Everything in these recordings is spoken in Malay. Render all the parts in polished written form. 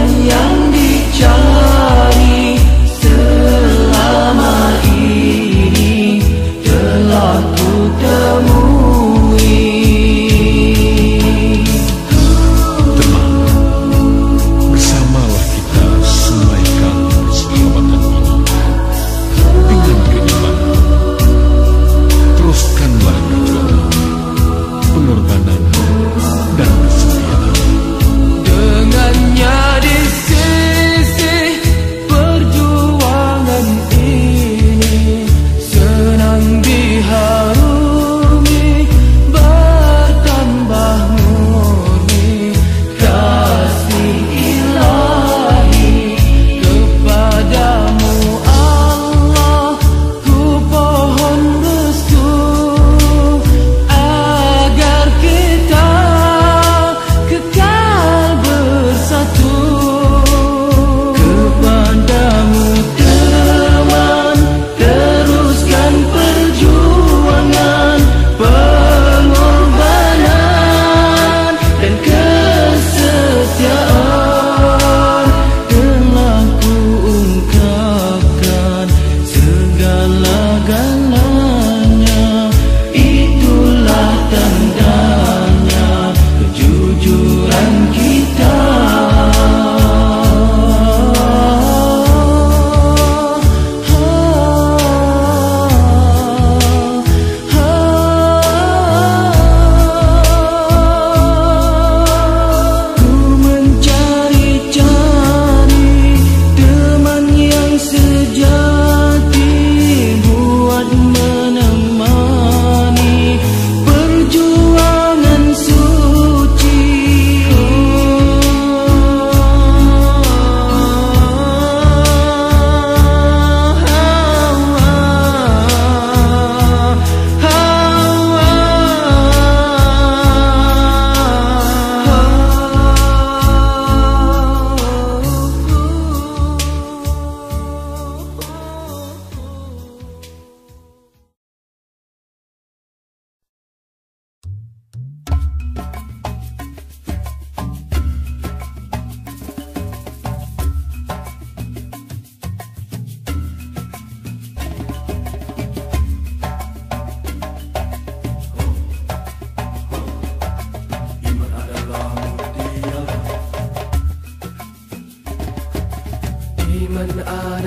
Iman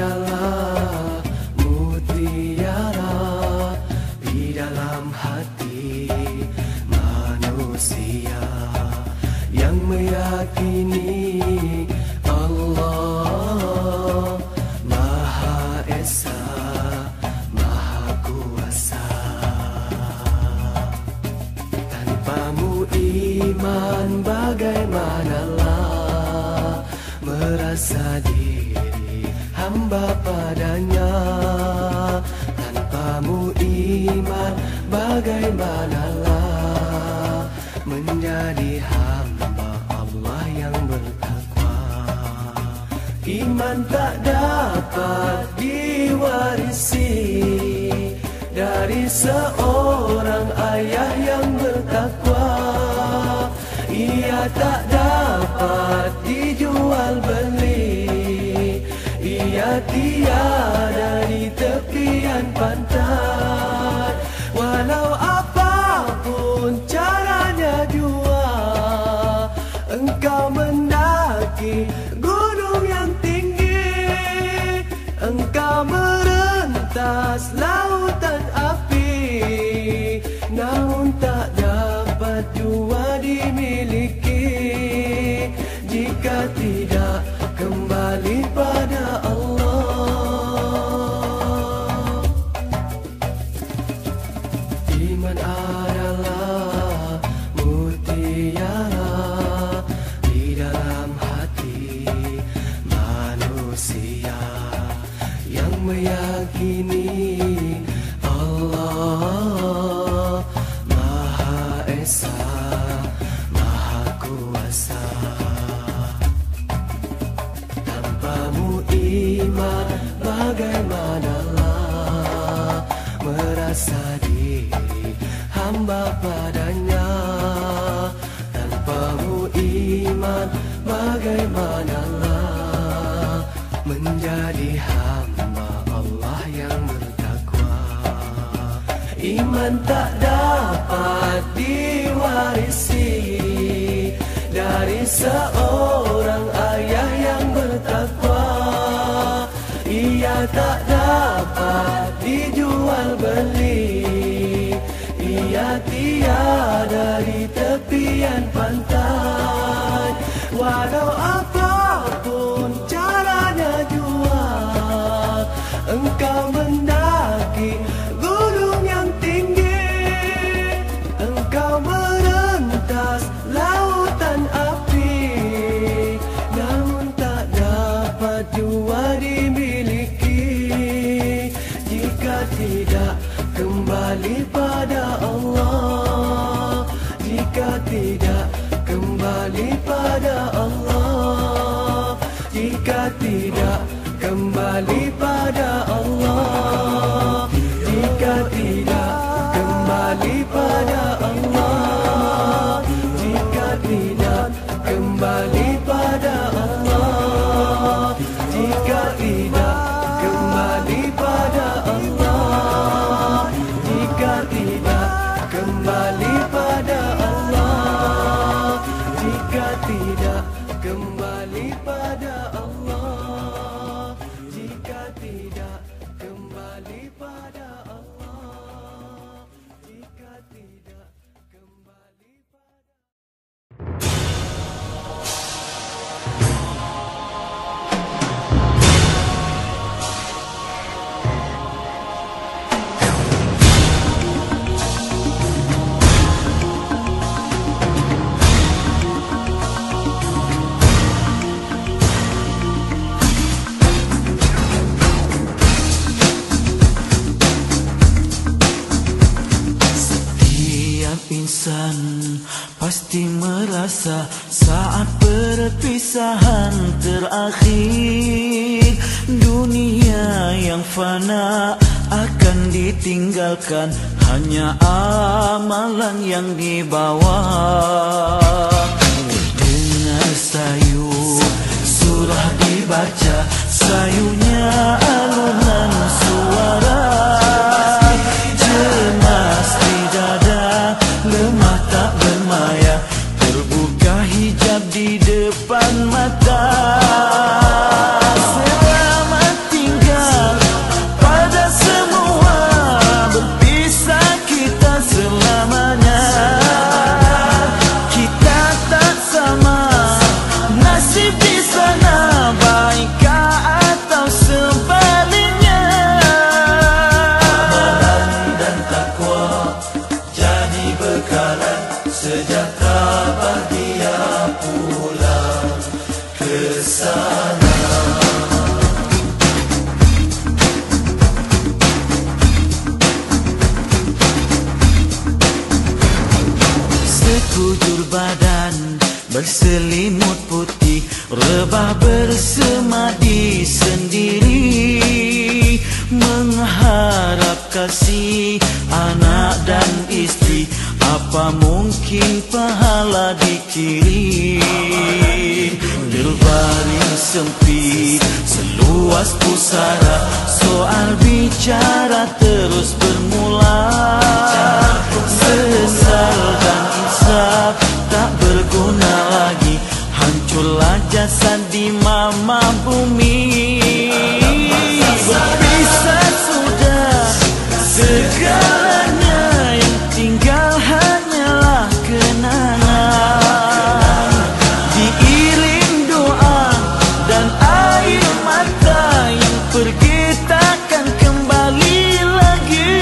adalah mutiara di dalam hati manusia yang meyakini Allah Maha Esa, Maha Kuasa. Tanpamu iman bagaimanalah merasa diri hamba padanya. Tanpamu iman bagaimanalah menjadi hamba Allah yang bertakwa. Iman tak dapat diwarisi dari seorang ayah yang bertakwa. Ia tak dapat dijual beli, ia tiada di tepian pantai. Walau apapun caranya jua, engkau mendaki gunung yang tinggi, engkau merentas lautan api, namun tak dapat jua dimiliki jika tidak kembali pada Allah. Iman adalah mutiara di dalam hati manusia yang meyakini Allah Maha Esa, Maha Kuasa. Tanpamu iman bagaimanalah merasa diri hamba padanya. Tanpamu iman bagaimanalah iman tak dapat diwarisi dari seorang ayah yang bertakwa. Ia tak dapat dijual beli, ia tiada di tepian pantai. Walau apapun caranya jual, engkau mendaki gunung yang tinggi, engkau merentas lautan api, namun tak dapat jua dimiliki jika tidak kembali pada Allah, jika tidak kembali pada Allah, jika tidak kembali pada Allah, jika tidak kembali pada Allah, jika tidak kembali pada Allah, jika tidak kembali pada Allah, jika tidak kembali pada Allah, jika tidak kembali pada Allah, jika tidak kembali pada Allah, jika tidak kembali pada insan pasti merasa saat perpisahan terakhir, dunia yang fana akan ditinggalkan, hanya amalan yang dibawa. Dengar sayu surah dibaca, sayunya alunan suara, cemas di dada, lemah tak bermaya, terbuka hijab di depan mata. Selamat tinggal pada semua, berpisah kita selamanya. Kita tak sama nasib di sana, baikkah atau sebaliknya. Amalan dan takwa jadi bekalan, sejahtera bahagia pulang ke sana. Sekujur badan berselimut putih, rebah bersemadi sendiri, mengharap kasih anak dan istri, apa mungkin pahala dikirim. Berbaring sempit seluas pusara, soal bicara terus bermula. Sesal dan insaf tak berguna lagi, hancurlah jasad di mama bumi. Berpisah sudah segalanya, yang tinggal hanyalah kenangan, diiring doa dan air mata, yang pergi takkan kembali lagi.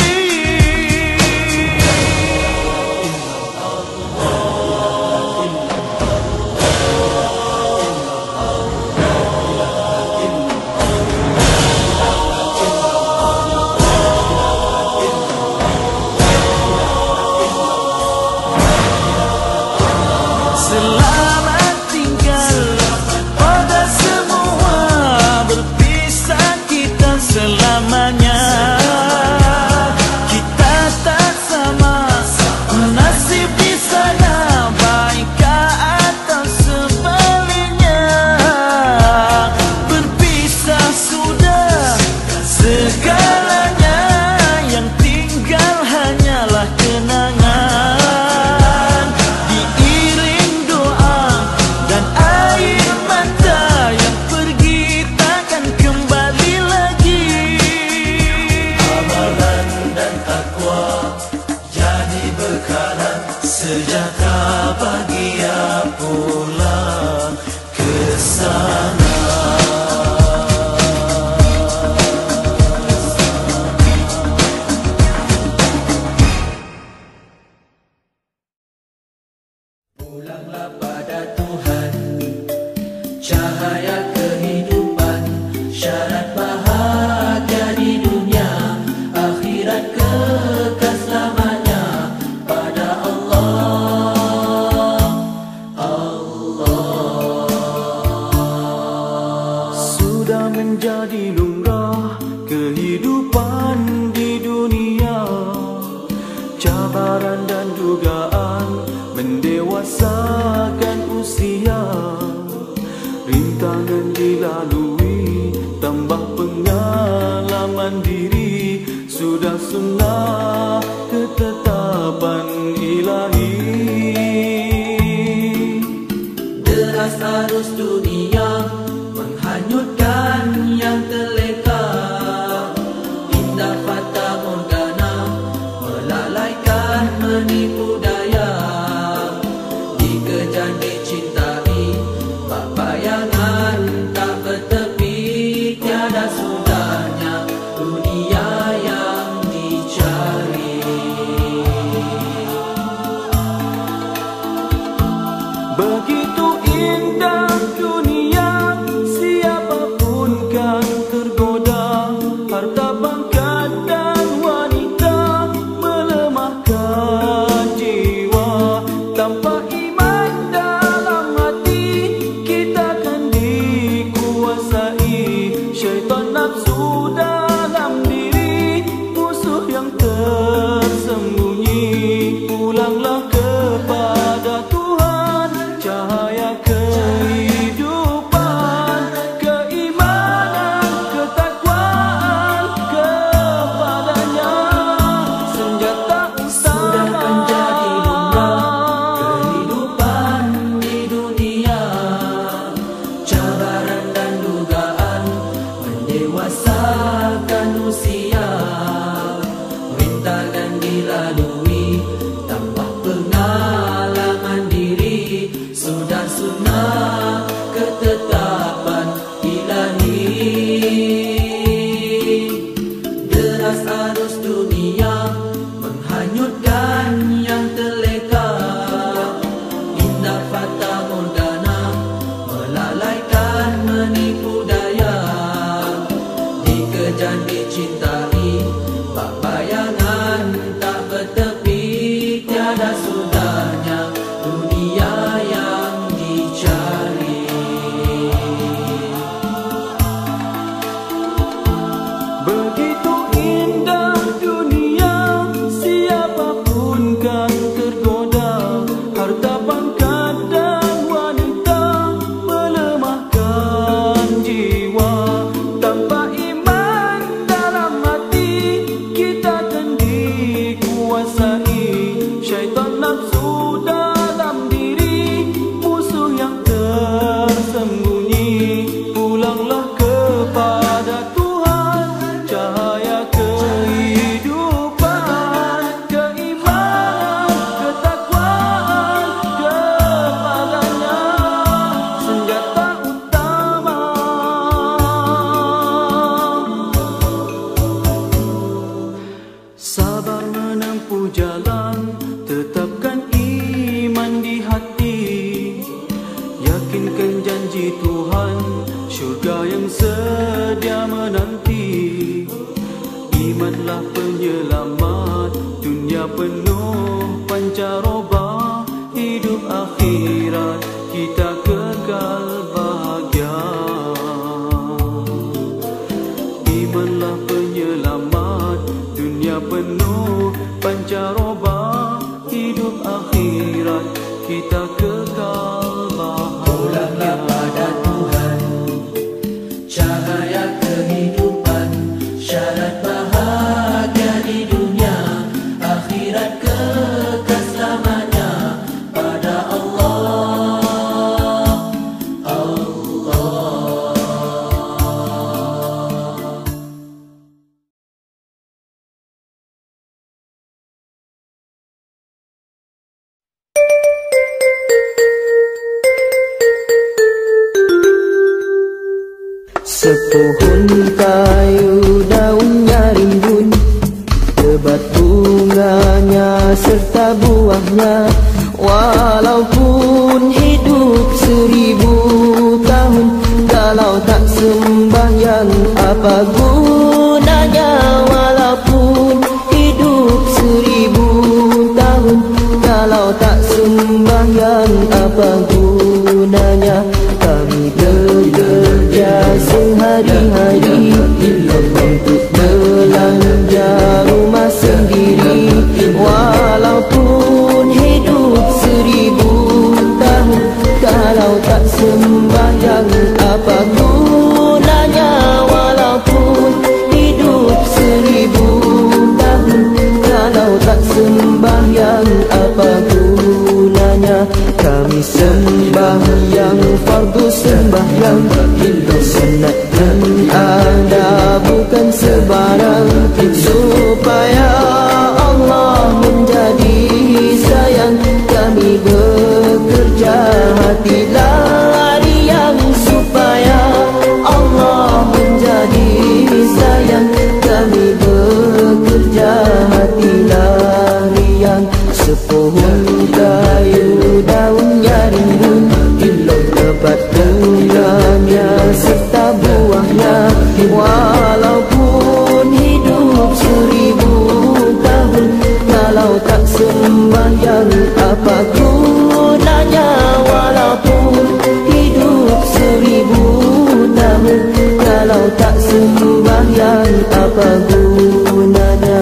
sudah menjadi lumrah kehidupan di dunia. Cabaran dan dugaan mendewasakan usia, rintangan dilalui, tambah pengalaman diri, sudah sunnah ketetapan ilahi. Deras arus dunia menghanyutkan yang terleka, indah fata morgana melalaikan menipu daya, dikejar dicintai bak bayangan tak bertepi, tiada sudahnya dunia yang dicari. Begitu indah dunia, siapapun kan tergoda. Harta pangkat dan wanita melemahkan jiwa. Tanpa iman dalam hati, kita kan dikuasai syaitan nafsu dalam diri, musuh yang tersembunyi. Pulanglah kepada Tuhan, cahaya kehidupan, keimanan, ketakwaan kepadanya, senjata Sudah kan jadi lumrah kehidupan di dunia. Cabaran dan dugaan mendewasakan usia, rintangan dilalui, tambah pengalaman diri, sudah sunnah ketetapan ilahi. Deras arus dunia menghanyutkan yang terleka, indah fata morgana melalaikan menipu daya, dikejar dicintai bak bayangan tak bertepi, tiada sudahnya dunia yang dicari. Begitu indah dunia, siapapun kan tergoda. Harta pangkat dan wanita melemahkan jiwa. Tanpa iman dalam hati, kita kan dikuasai syaitan nafsu dalam diri, musuh yang tersembunyi. Pulanglah kepada Tuhan, cahaya kehidupan, keimanan, ketakwaan kepadanya, senjata utama. Sabar menempuh jalan, tetapkan iman di hati, yakinkan janji Tuhan, syurga yang sedia menanti. Imanlah penyelamat, dunia penuh pancaroba, hidup akhirat kita kekal bahagia. Imanlah penyelamat, dunia penuh pancaroba, hidup akhirat kita kekal Pulanglah bahagia. pada Tuhan, cahaya kehidupan, syarat bahagia di dunia, akhirat kekal selamanya pada Allah. Sepohon kayu daunnya rimbun, lebat bunganya serta buahnya. Walaupun hidup 1000 tahun, kalau tak sembahyang apa gunanya? Walaupun hidup 1000 tahun, kalau tak sembahyang apa gunanya? Kami bekerja sehari Kebaikan Anda bukan sebarang, supaya Allah menjadi sayang. Kami bekerja hatilah riang, supaya Allah menjadi sayang. Kami bekerja hatilah riang. Sepohon kayu daunnya rimbun, lebat bunganya serta buahnya. Walaupun hidup 1000 tahun, kalau tak sembahyang apa gunanya? Walaupun hidup 1000 tahun, kalau tak sembahyang apa gunanya?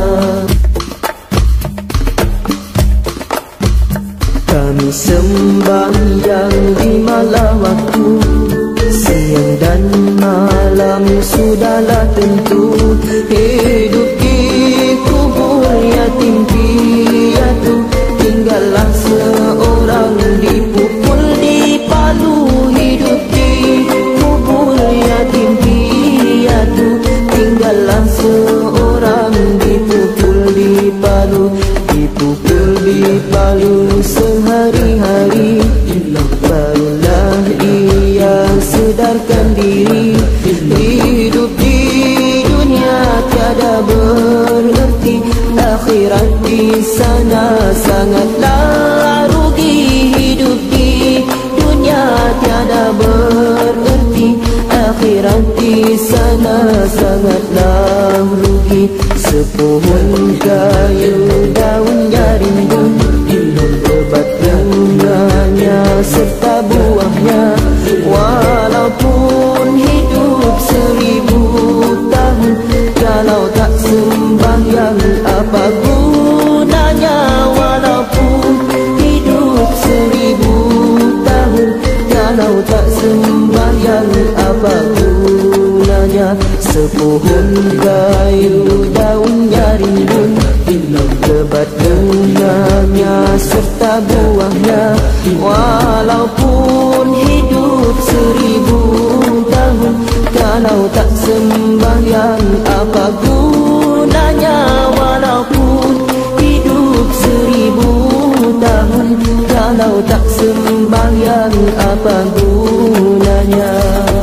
Kami sembahyang di malam waktu, siang dan malam sudahlah tentu. Hidup di kubur yatim piatu, tinggallah seorang dipukul dipalu. Hidup di kubur yatim piatu, tinggallah seorang dipukul dipalu. Dipukul dipalu sehari-hari, barulah ia sedarkan diri. Hidup di dunia tiada bererti, akhirat di sana sangatlah rugi. Hidup di dunia tiada bererti, akhirat di sana sangatlah rugi. Sepohon kayu daunnya rimbun, lebat bunganya serta buahnya. Walaupun hidup 1000 tahun, kalau tak sembahyang apa gunanya? Walaupun hidup 1000 tahun, kalau tak sembahyang apa gunanya? Sepohon kayu daunnya rimbun, lebat bunganya serta buahnya. Walaupun hidup 1000 tahun, kalau tak sembahyang apa gunanya? Walaupun hidup 1000 tahun, kalau tak sembahyang apa gunanya?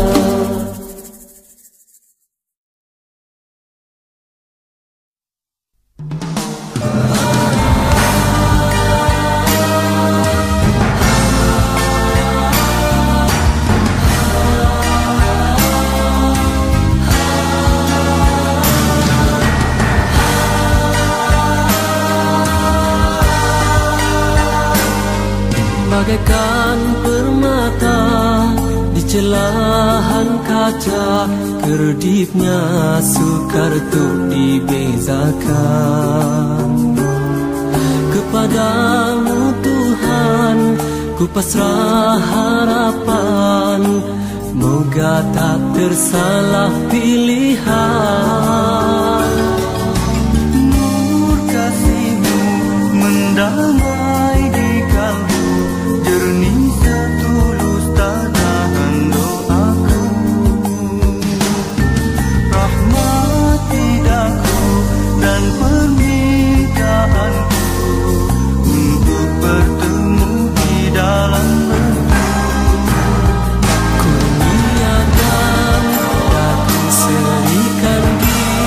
Bagaikan permata di celahan kaca, kedipnya sukar untuk dibezakan. Kepadamu Tuhan ku pasrah harapan, moga tak tersalah pilihan. Nur kasih-Mu mendamai di kalbu, jernih setulus tanahan doaku. Rahmati daku dan permintaanku, untuk bertemu di dalam ku niatkan dan ku serikan diri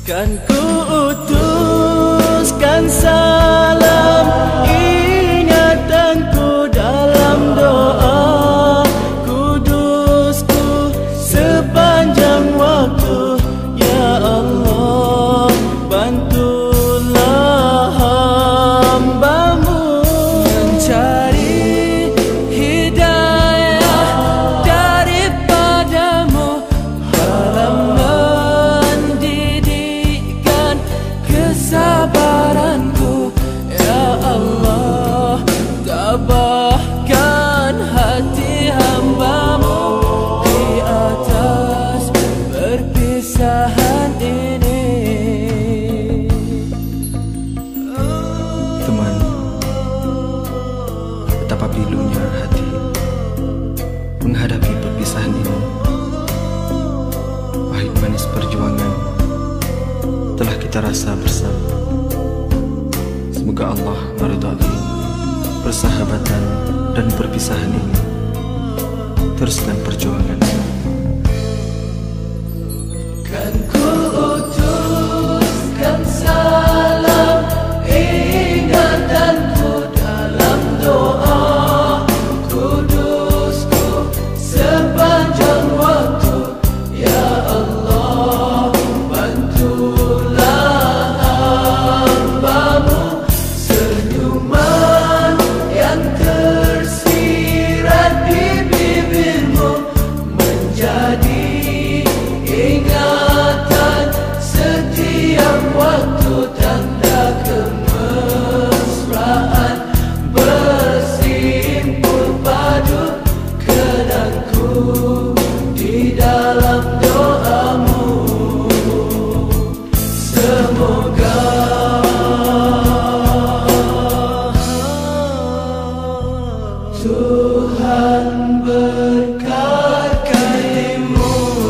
Kan ku utuskan salam ingatanku dalam doa kudusku sepanjang waktu. Ya Allah, bantulah hamba-Mu mencari hidayah daripada-Mu dalam mendidikkan kesabaranku. Ya Allah, tabahkan hati hamba-Mu di atas perpisahan ini. Teman, betapa pilunya hati menghadapi perpisahan ini. Pahit manis perjuangan telah kita rasa bersama. Semoga Allah meridai persahabatan dan perpisahan ini. Teruskan perjuangan. Kan ku utuskan salam ingatanku dalam doa kudusku sepanjang waktu. Ya Allah, bantulah hamba-Mu senyuman yang tersirat di bibir-Mu menjadi ingatan setiap waktu, tanda kemesraan bersimpul padu kenangku di dalam doa-Mu. Semoga Tuhan berkati-Mu.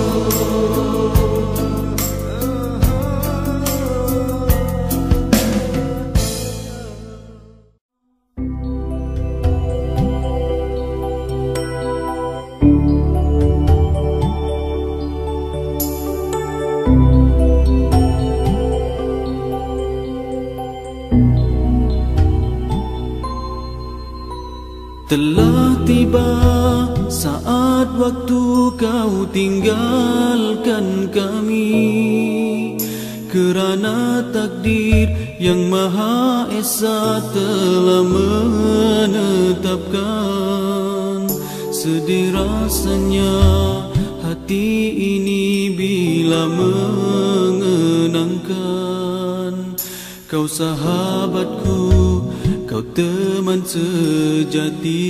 Telah tiba saat waktu Kau tinggalkan kami, kerana takdir yang Maha Esa telah menetapkan. Sedih rasanya hati ini bila mengenangkan Kau sahabatku, Kau teman sejati.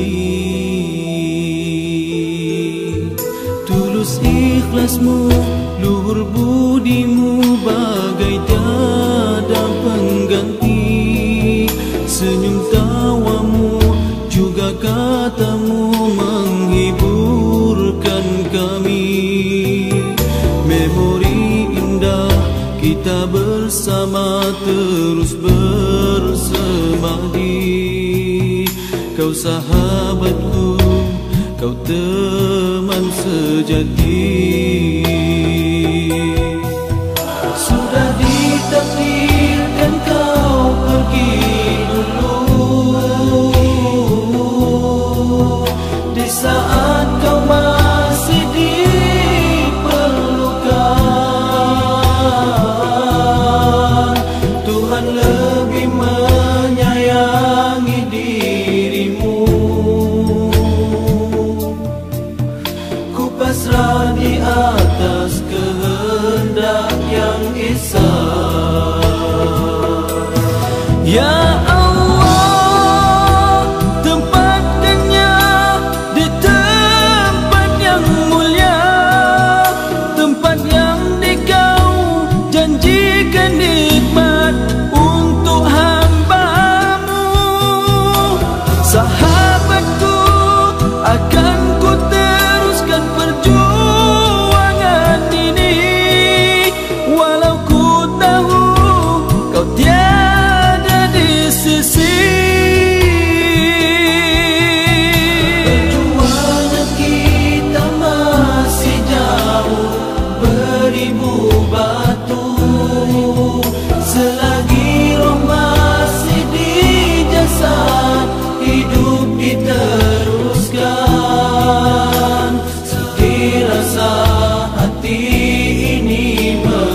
Tulus ikhlas-Mu, luhur budi-Mu bagai tiada pengganti. Senyum tawa-Mu juga kata-Mu menghiburkan kami. Memori indah kita bersama terus bersemadi. Kau sahabatku, Kau teman sejati. Sudah ditakdirkan kau pergi dulu di saat kau masih diperlukan. Tuhan lebih menyayangi dirimu. Ku pasrah di atas kehendak yang esa. Ya Allah, tempatkannya di tempat yang mulia, tempat yang Kau janjikan nikmat untuk hamba-Mu. Sahabatku, akan ku teruskan perjuangan ini, walau ku tahu Kau tiada di sisi. Perjuangan kita masih jauh beribu batu.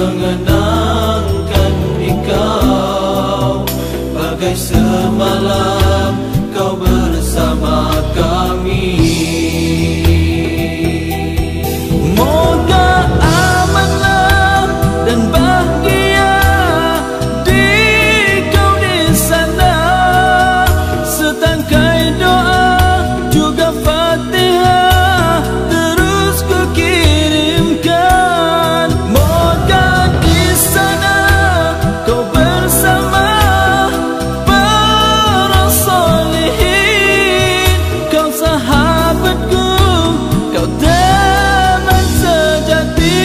mengenangkan engkau, bagai semalam kau bersama kami. Moga amanlah dan bahagia di kau di sana. Setangkai doa juga Fatihah terus ku kirimkan. Moga di sana kau bersama para solehin. Kau sahabatku, kau teman sejati.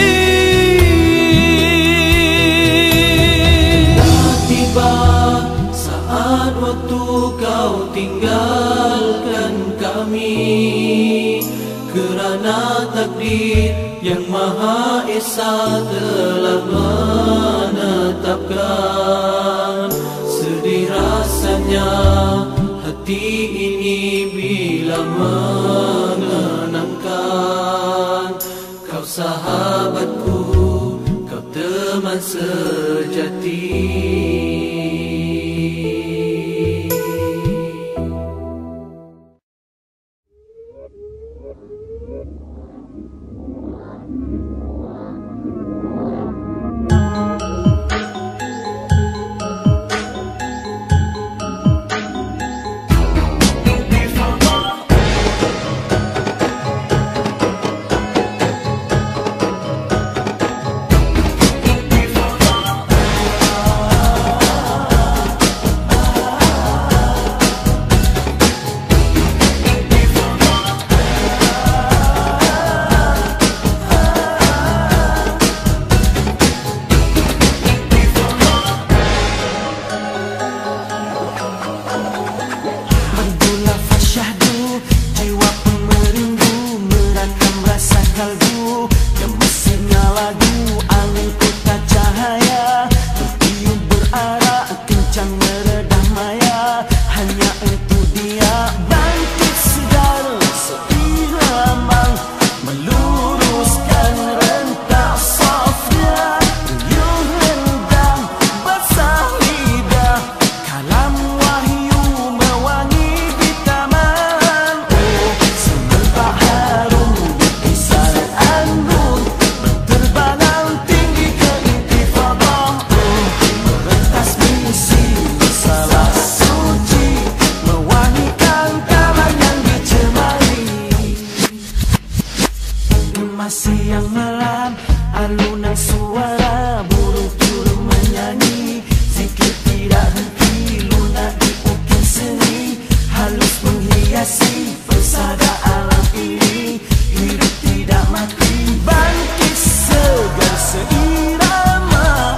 Tiba saat waktu kau tinggalkan kami, kerana takdir yang Maha Esa telah menetapkan. Sedih rasanya hati ini bila mengenangkan kau sahabatku, kau teman sejati. Siang malam alunan suara burung turun menyanyi, zikir tidak henti lunak di ukir seni, halus menghiasi persada alam ini. Hidup tidak mati, bangkit segar seirama,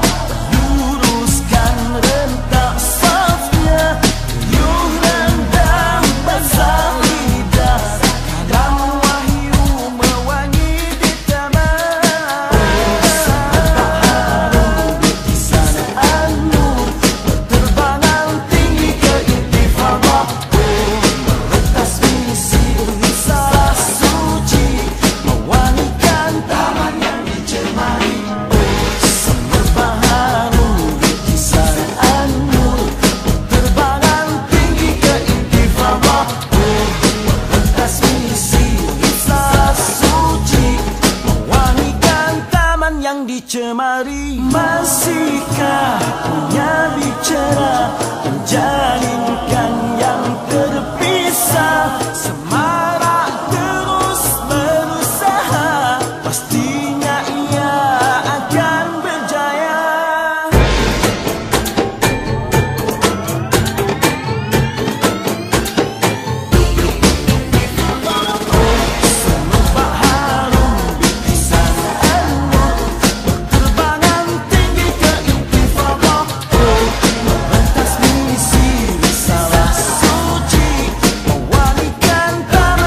luruskan rentak safnya, riuh rendang basah lidah, kalam wahyu mewangi. Dicemari, masihkah punya bicara menjalinkan yang terpisah? Semarak terus berusaha, pastinya ia akan berjaya. Semerbak harum bingkisan anur, terbangan tinggi ke intifadah, merentas misi risalah suci, mewangikan taman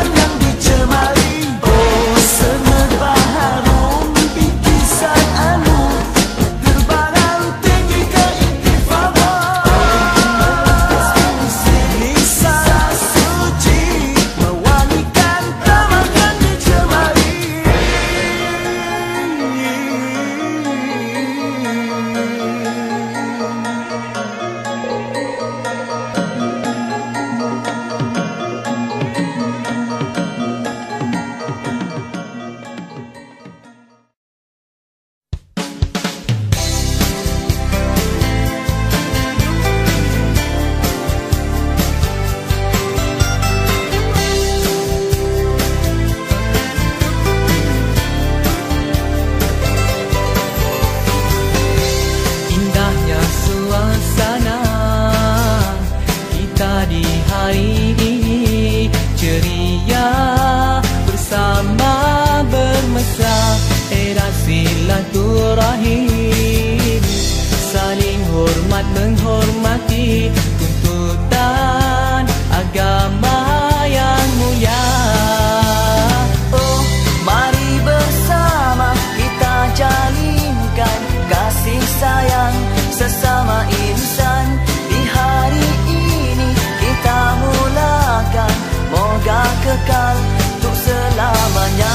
kekal untuk selamanya.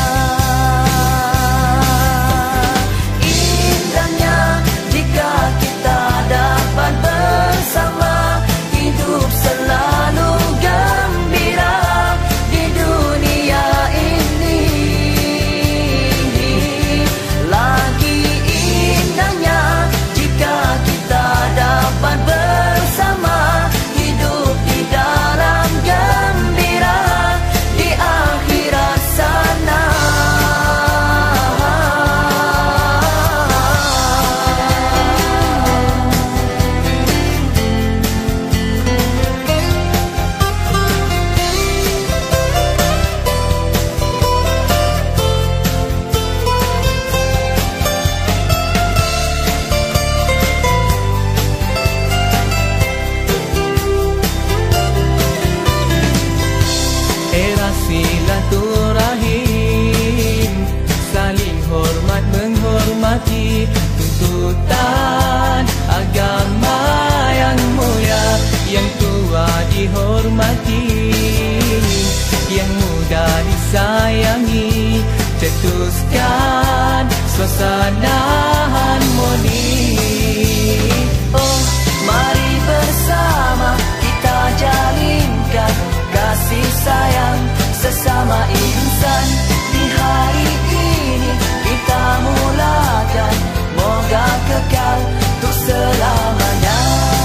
Indahnya jika kita dapat bersama, hidup selalu gembira di dunia ini. Lagi indahnya jika kita dapat bersama, hidup di dalam gembira di akhirat sana. Era silaturahim, saling hormat menghormati tuntutan agama yang mulia. Yang tua dihormati, yang muda disayangi, cetuskan suasana harmoni. Oh, mari bersama kita jalinkan kasih sayang sesama insan. Di hari ini kita mulakan, moga kekal untuk selamanya.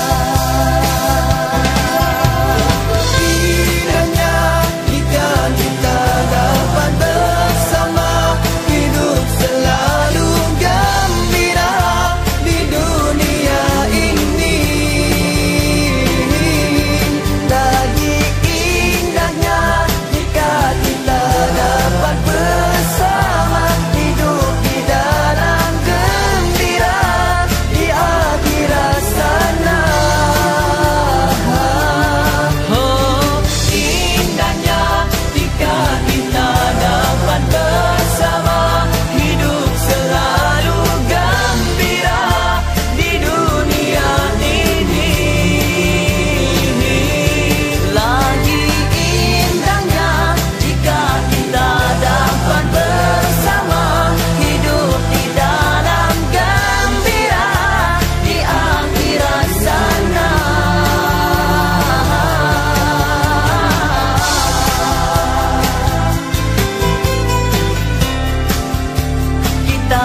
Indahnya jika kita dapat bersama, hidup selalu gembira di dunia ini. Lagi indahnya jika kita dapat bersama, hidup di dalam gembira di akhirat sana. Oh, indahnya jika kita dapat bersama, hidup selalu gembira di dunia ini. Lagi indahnya jika kita dapat bersama, hidup di dalam gembira di akhirat sana. Kita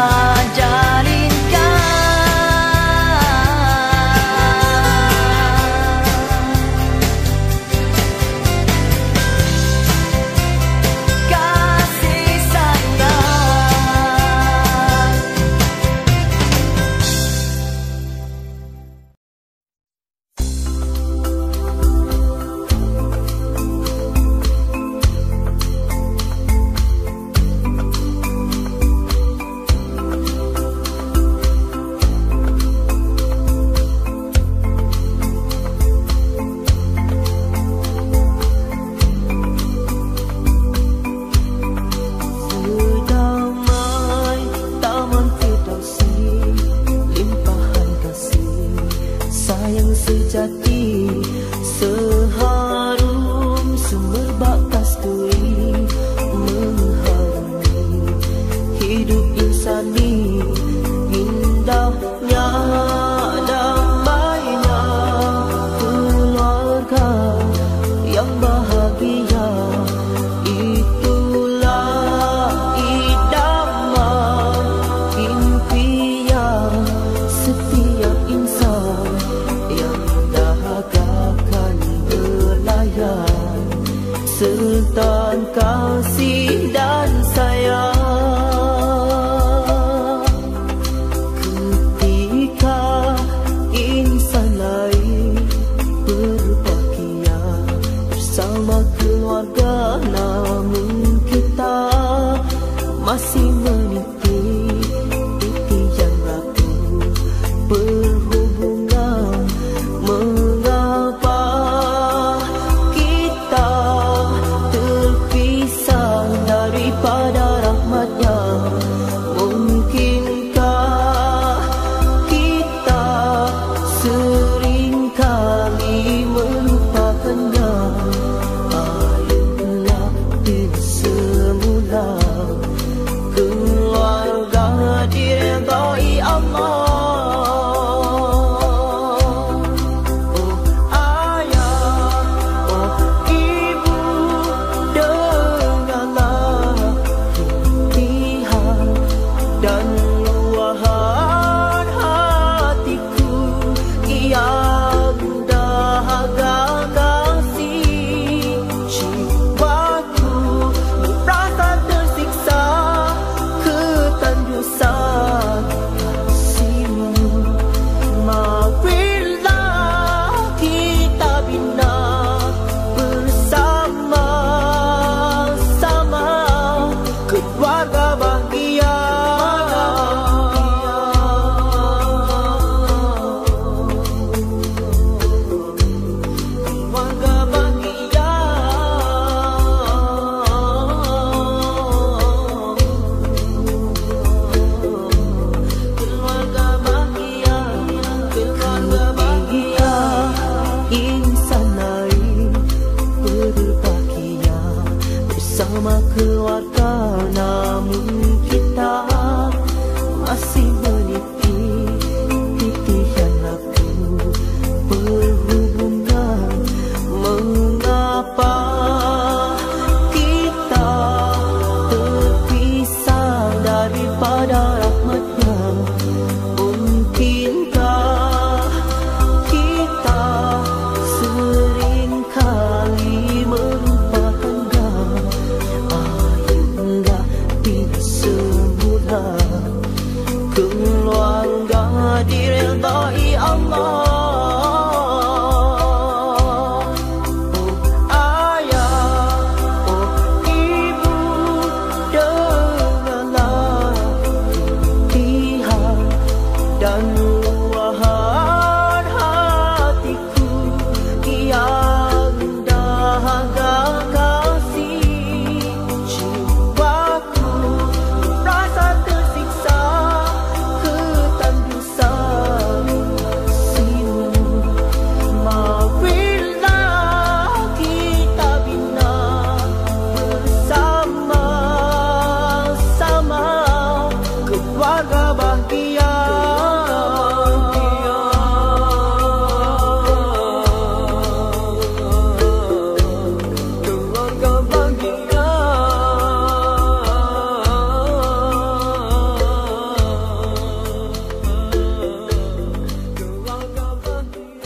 jalinkan kasih sayang. Sedamai taman Firdausi, limpahan kasih sayang sejati, seharum semerbak kasturi, mengharumi hidup insani. Indahnya damainya keluarga yang bahagia, itulah idaman impian setiap insan yang dahagakan belayan. Sultan kasih dan sayang, ketika insan lain berbahagia bersama keluarga, namun kita masih meniti titian ragu berhubungan. Mengapa kita terpisah daripada rahmatnya? Mungkinkah kita seringkali melupakannya? Ayolah luahan hatiku yang dahaga kasih. Jiwaku rasa tersiksa ketandusan kasihmu. Marilah kita bina bersama-sama keluarga bahagia. Keluarga bahagia. Keluarga bahagia.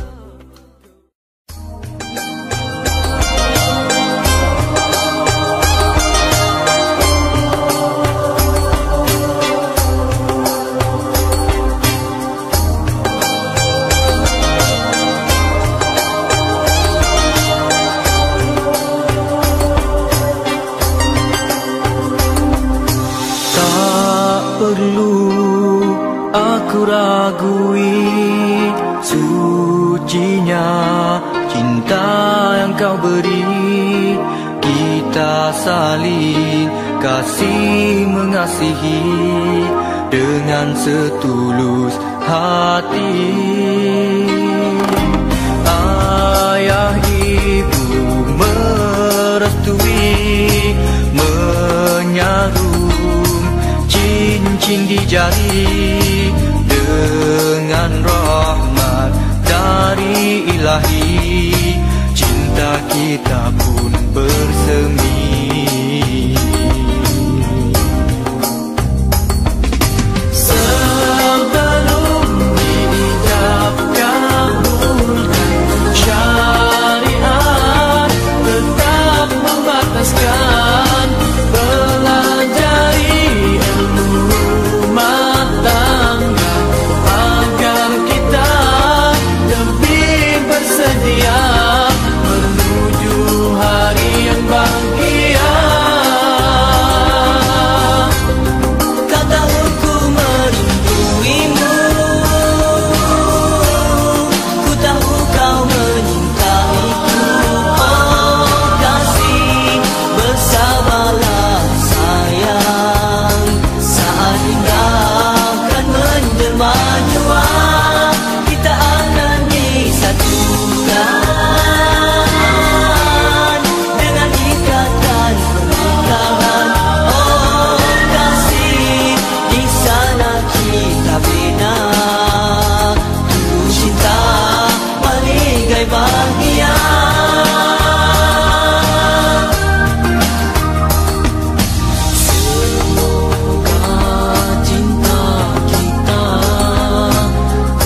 Tak perlu aku ragui sucinya cinta yang kau beri. Kita saling kasih mengasihi dengan setulus hati. Ayah ibu merestui, menyarum cincin di jari dengan rahmat dari Ilahi. Cinta kita pun bersemi. Sebelum diijab kabulkan syariat, tetap membataskan pelajari ilmu rumah tangga agar kita lebih bersedia menuju hari yang bahagia. Kau tahu ku merinduimu, ku tahu kau menyintaiku. Oh kasih, bersamalah sayang, saat indah kan menjelma jua. Kita akan disatukan dengan ikatan pernikahan. Oh kasih, di sana kita bina tulus cinta maligai bahagia. Semoga cinta kita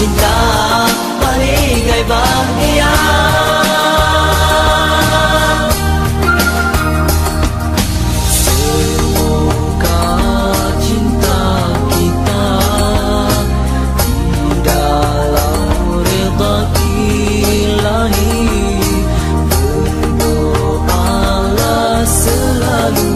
cinta maligai bahagia. Semoga cinta kita di dalam redha ilahi. Berdoalah selalu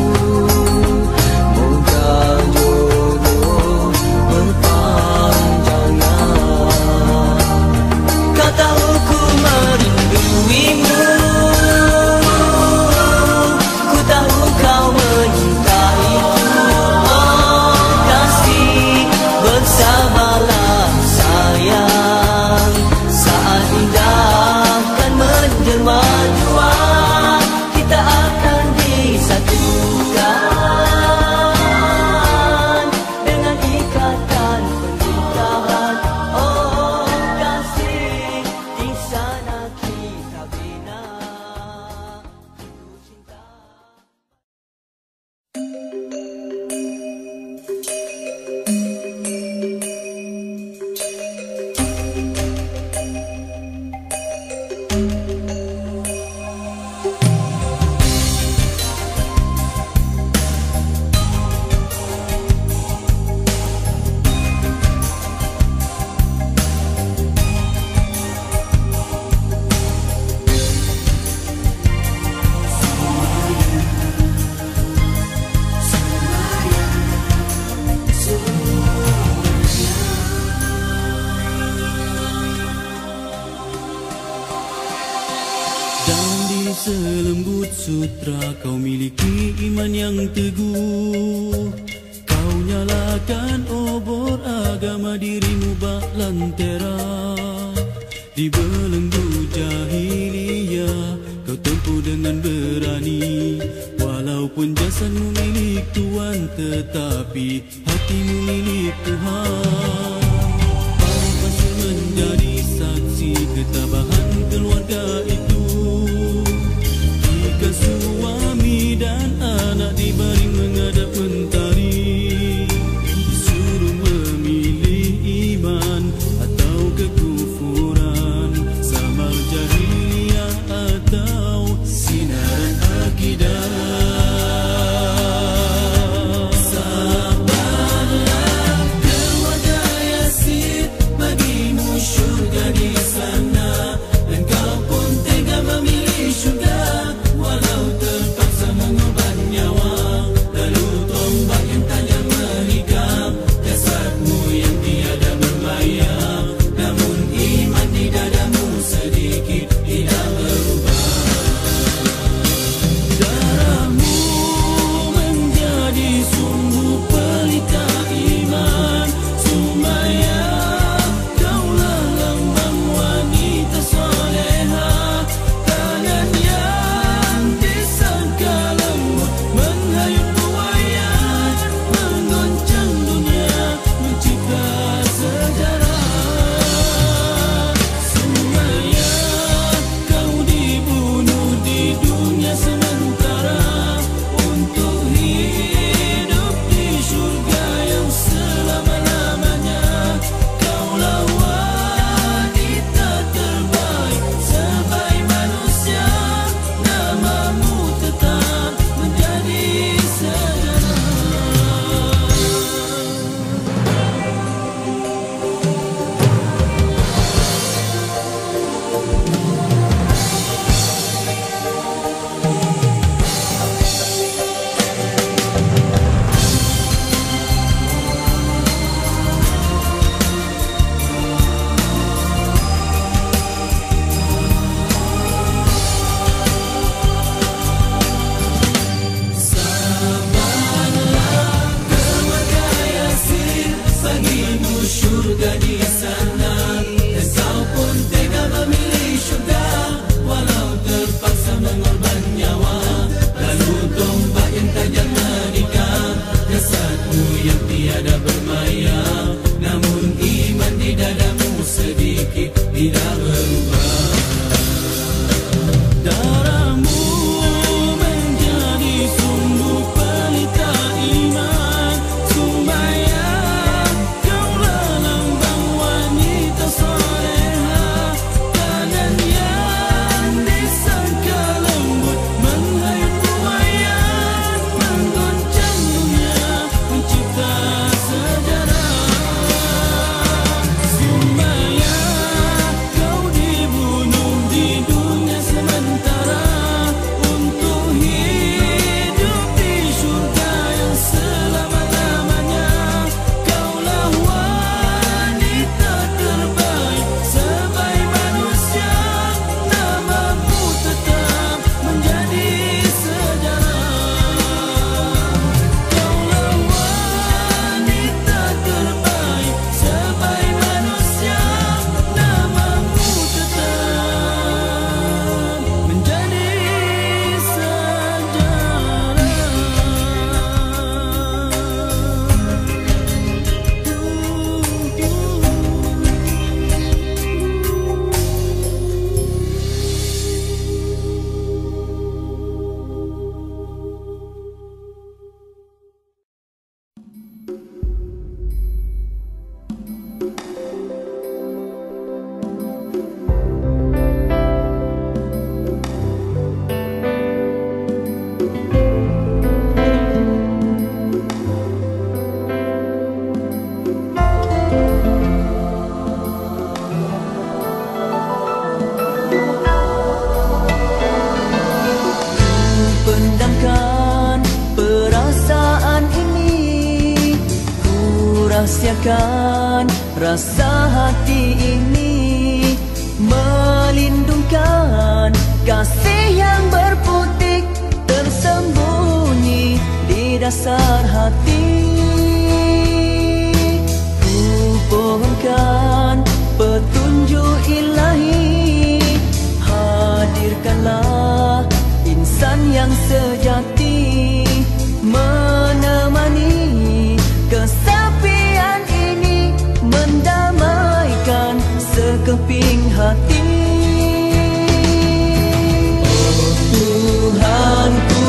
selembut sutra kau miliki iman yang teguh. Kau nyalakan obor agama dirimu bak lantera. Di belenggu jahiliyah kau tempuh dengan berani. Walaupun jasadmu milik Tuhan tetapi hatimu milik Tuhan. Kau pasti menjadi saksi ketabahan keluarga itu. Jika suami dan anak dibaring menghadap mentari, disuruh memilih iman atau kekufuran, samar jahiliyah atau sinar akidah. Sabarlah keluarga Yasin, bagimu syurga di sana. Dan kau pun tega memilih syurga, walau terpaksa mengorban nyawa. Lalu tombak yang tajam menikam jasadmu yang tiada bermayar. Namun iman di dadamu sedikit tidak berubah. Darahmu menjadi sungguh pelita iman. Sumayyah, kaulah lambang wanita soleha. Tangan yang disangka lembut menghayun buaya, menggoncang dunia, mencipta sejarah. Sumayyah, kau dibunuh di dunia sementara untuk hidup di surga yang selama-lamanya. Kaulah wanita terbaik sebaik manusia, namamu tetap menjadi sejarah. Sabarlah keluarga Yasin, bagimu syurga di sana. Dan kau pun tega memilih syurga, walau terpaksa mengorban nyawa. Lalu tombak yang tajam menikam jasadmu yang tiada bermayar. Namun iman di dadamu sedikit tidak berubah. Darahmu menjadi sungguh pelita iman. Sumayyah, kaulah lambang wanita Sempurnakan rasa hati ini, melindungkan kasih yang berputik tersembunyi di dasar hati. Ku pohonkan petunjuk ilahi, hadirkanlah insan yang sejati, menemani kesepian ini, mendamaikan sekeping hati. Oh Tuhanku,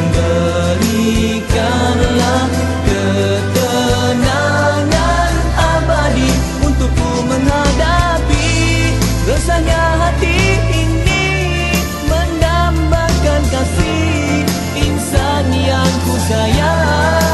berikanlah ketenangan abadi untukku menghadapi resahnya hati ini, mendambakan kasih insan yang ku sayang.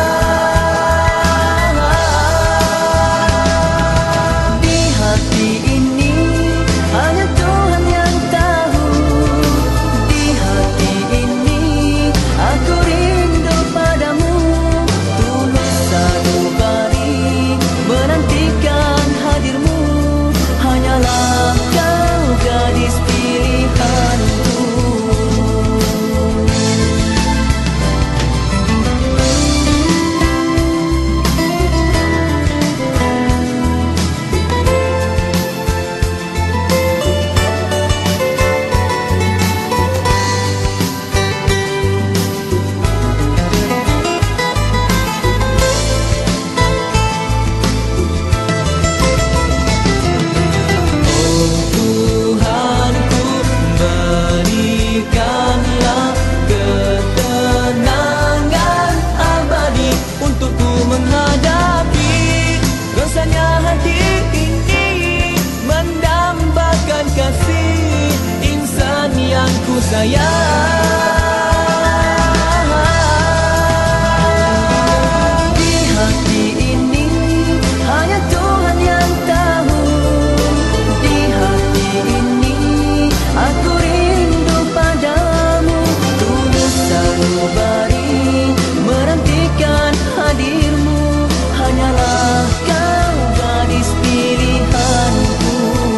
Di hati ini hanya Tuhan yang tahu, di hati ini aku rindu padamu, tulus sanubari menantikan hadirmu, hanyalah kau gadis pilihanku.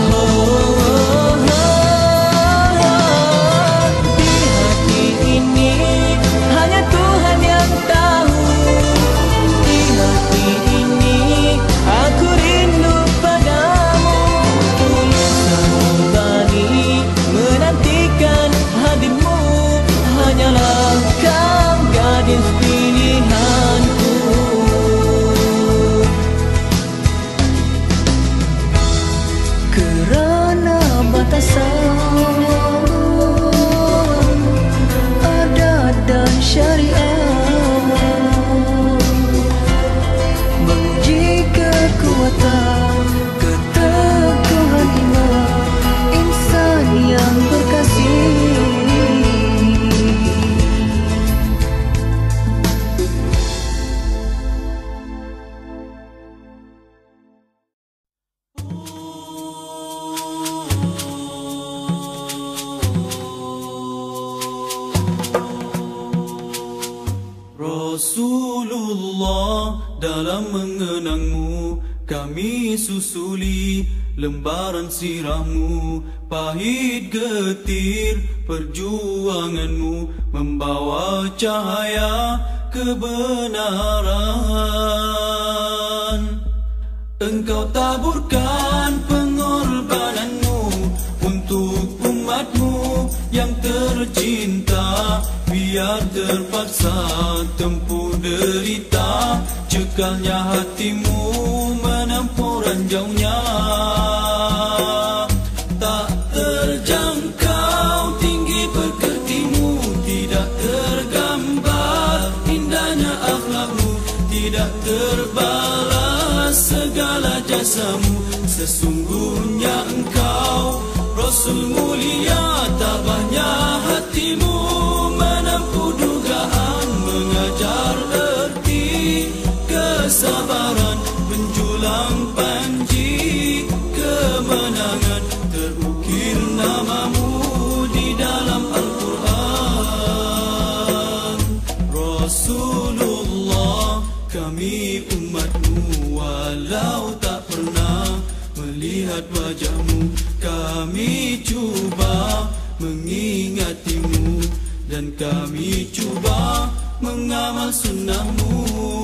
Kerana batasan adat dan syariat menguji kekuatan keteguhan iman insan yang berkasih. Rasulullah, dalam mengenangmu kami susuli lembaran sirahmu, pahit getir perjuanganmu membawa cahaya kebenaran. Engkau taburkan pengorbananmu untuk umatmu yang tercinta, biar terpaksa tempuh derita, cekalnya hatimu menempuh ranjaunya. Tak terjangkau tinggi pekertimu, tidak tergambar indahnya akhlakmu, tidak terbalas segala jasamu. Sesungguhnya engkau Rasul mulia, tabahnya hatimu menempuh dugaan, mengajar erti kesabaran, menjulang panji kemenangan, terukir namamu di dalam Al-Quran. Rasulullah, kami umatmu walau melihat wajahmu. Kami cuba mengingatimu dan kami cuba mengamal sunnahmu.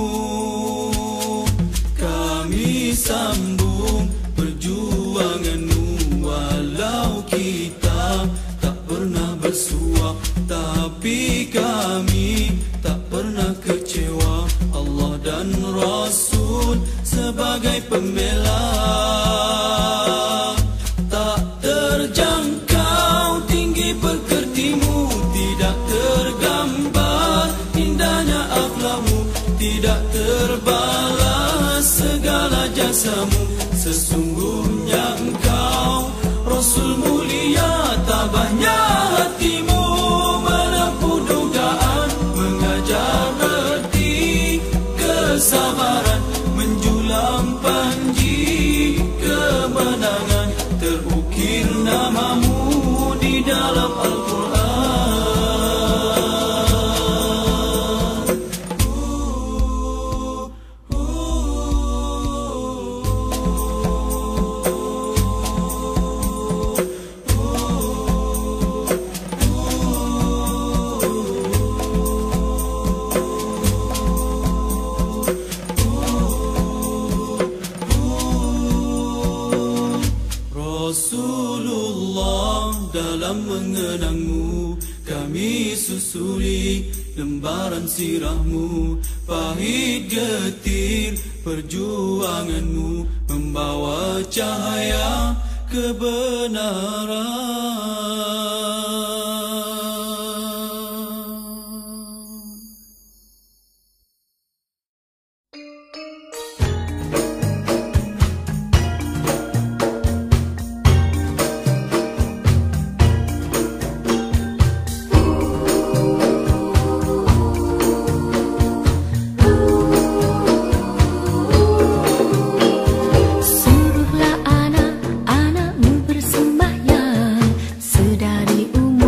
Kami sambung perjuanganmu walau kita tak pernah bersua, tapi kami tak pernah kecewa. Allah dan Rasul sebagai pembela. Tak terjangkau tinggi pekertimu, tidak tergambar indahnya akhlakmu, tidak terbalas segala jasamu. Sesungguhnya engkau Rasul mulia, tabahnya hatimu menempuh dugaan, mengajar erti kesabaran, menjulang panji kemenangan. Terukir namamu di dalam Al-Quran. Rasulullah, dalam mengenangmu kami susuri lembaran sirahmu. Pahit getir perjuanganmu membawa cahaya kebenaran. Suruhlah anak-anakmu bersembahyang sedari umur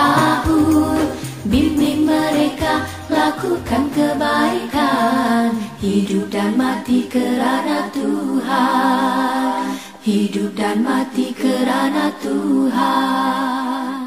tahun, bimbing mereka lakukan kebaikan. Hidup dan mati kerana Tuhan, hidup dan mati kerana Tuhan.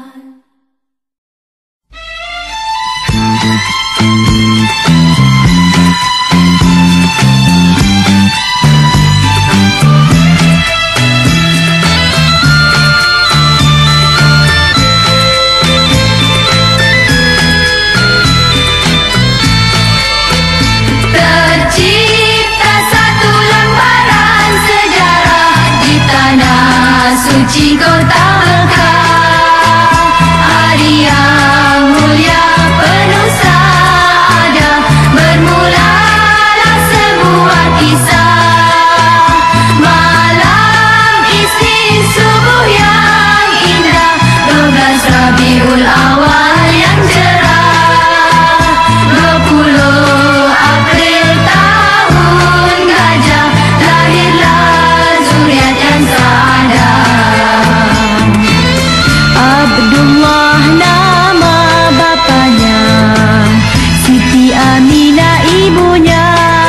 Tercipta satu lembaran sejarah di tanah suci kota Mekah. Hari yang mulia penuh saada, bermulalah sebuah kisah. Malam Isnin subuh yang indah, 12 Rabiul Awal yang cerah, 20 April tahun gajah, lahirlah zuriat yang saadah. Abdullah nama bapaknya, Siti Aminah ibunya.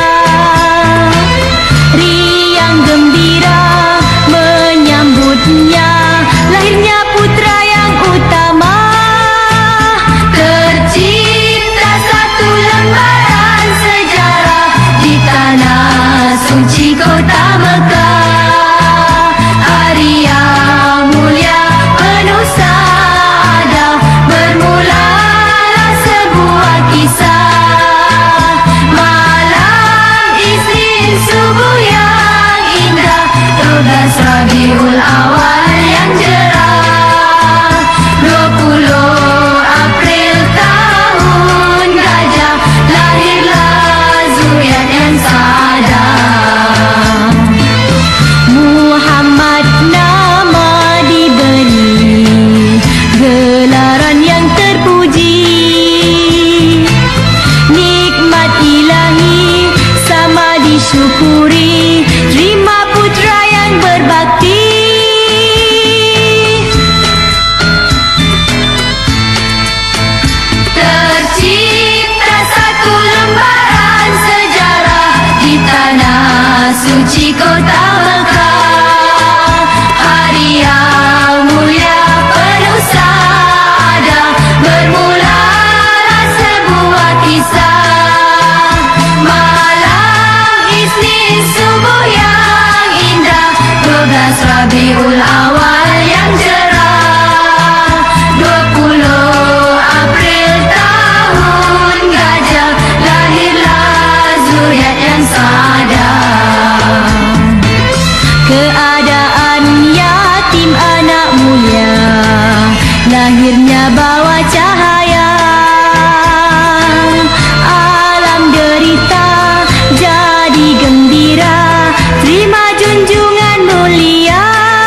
Riang gembira menyambutnya, lahirnya putra yang utama. Tercipta satu lembaran sejarah di tanah suci kota Mekah. Hari yang mulia penuh saada, bermulalah sebuah kisah. Malam Isnin subuh yang indah, 12 Rabiul Awal yang cerah, 20 April tahun gajah, lahirlah zuriat yang saadah. Muhammad nama diberi, gelaran yang terpuji. Nikmat ilahi sama disyukuri, terima putra yang berbakti. Tercipta satu lembaran sejarah di tanah suci kota Mekah. Hari yang mulia penuh saada, bermulalah sebuah kisah. Malam Isnin subuh yang indah, 12 Rabiul Awal yang cerah, 20 April tahun gajah, lahirlah zuriat yang saadah. Keadaan yatim anak mulia, lahirnya bawa cahaya. Alam derita jadi gembira, terima junjungan mulia.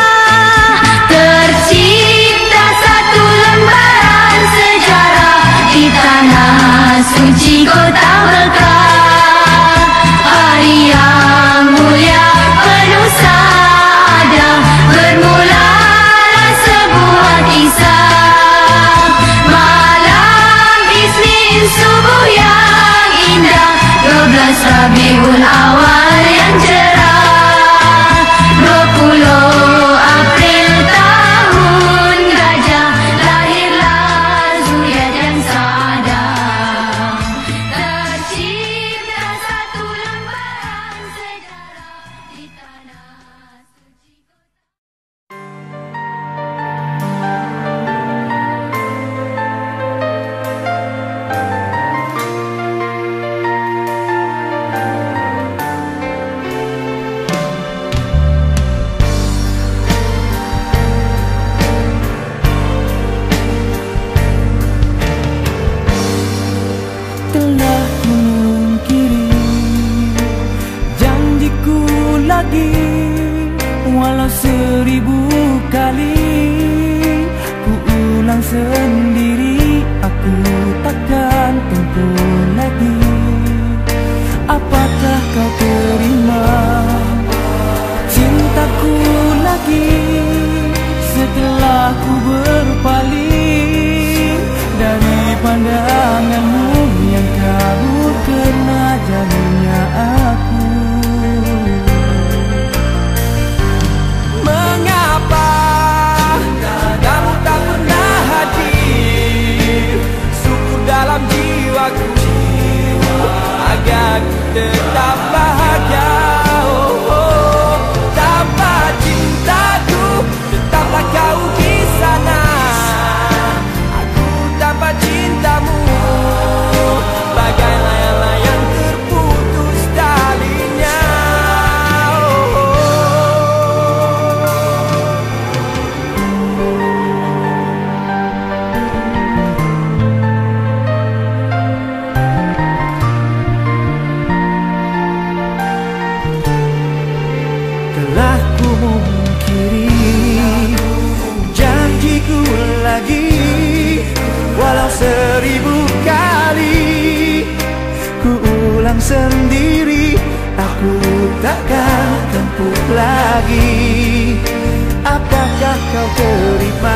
Tercipta satu lembaran sejarah di tanah suci kota Mekah. Hari yang mulia penuh saada, bermulalah sebuah kisah. Malam Isnin subuh yang indah, 12 Rabiul Awal yang cerah, 20 April tahun gajah, lahirlah zuriat yang saadah. Tercipta satu lembaran sejarah di tanah suci kota. Telah memungkiri janjiku lagi, walau 1000 kali ku ulang sendiri, aku takkan tempur lagi. Apakah kau terima cintaku lagi setelah ku berpaling? lagi. Apakah kau terima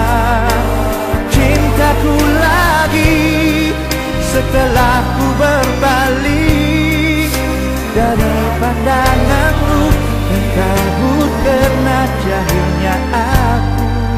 cintaku lagi setelah ku berbalik dari pandanganmu dan kabut karena jahilnya aku.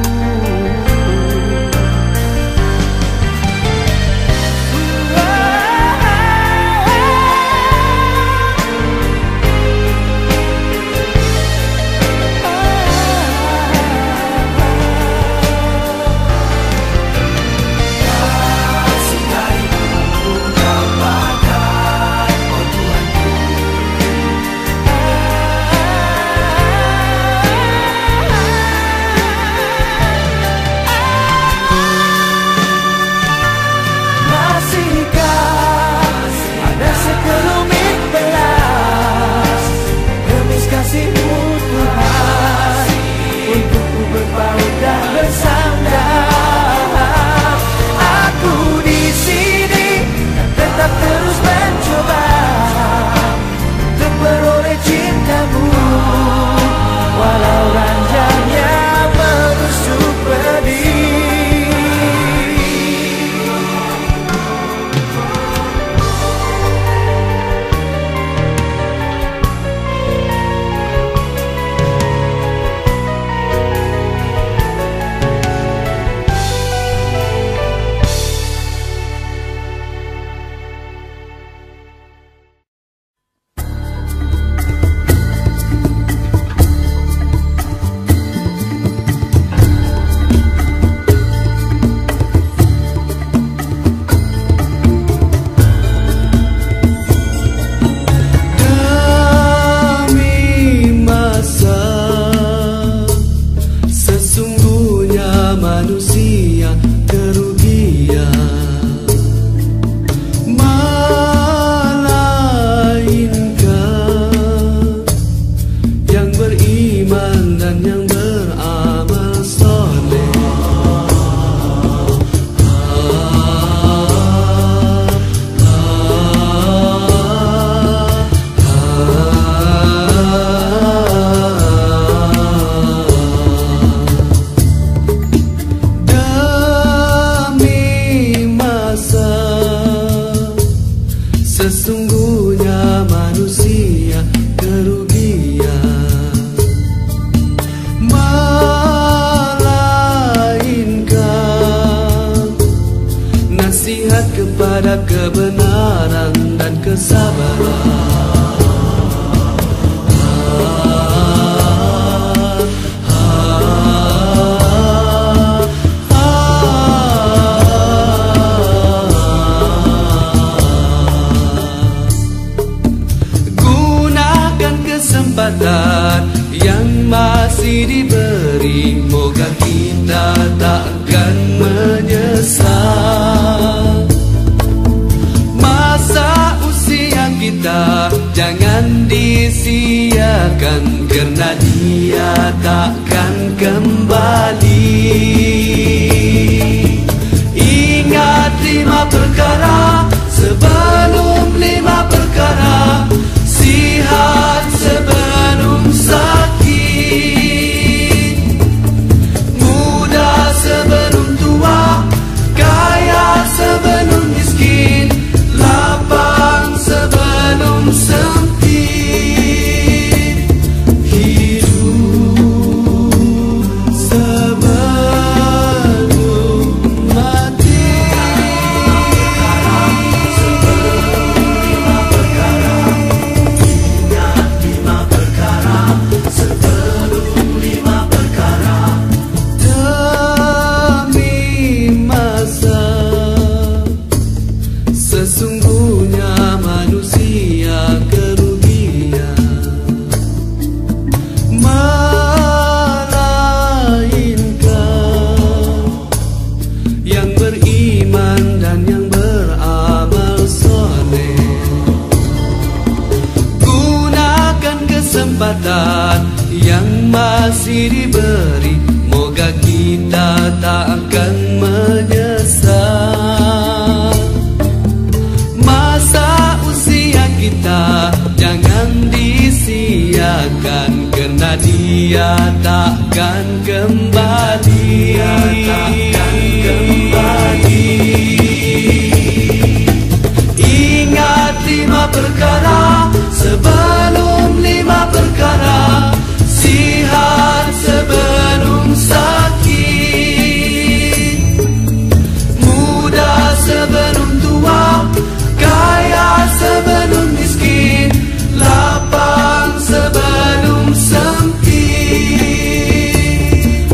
Kepada kebenaran dan kesabaran. Gunakan kesempatan yang masih diberi, moga kita takkan menyesal. Masa usia kita jangan disia-siakan, karena dia takkan kembali. Ingat 5 perkara sebelum 5 perkara, sihat sebelum sakit, muda sebelum tua, kaya sebelum miskin, lapang sebelum sempit, hidup sebelum mati. Sebelum 5 perkara, ingat kembali. Ingat 5 perkara sebelum 5 perkara. Sihat sebelum sakit, muda sebelum tua, kaya sebelum miskin, lapang sebelum sempit,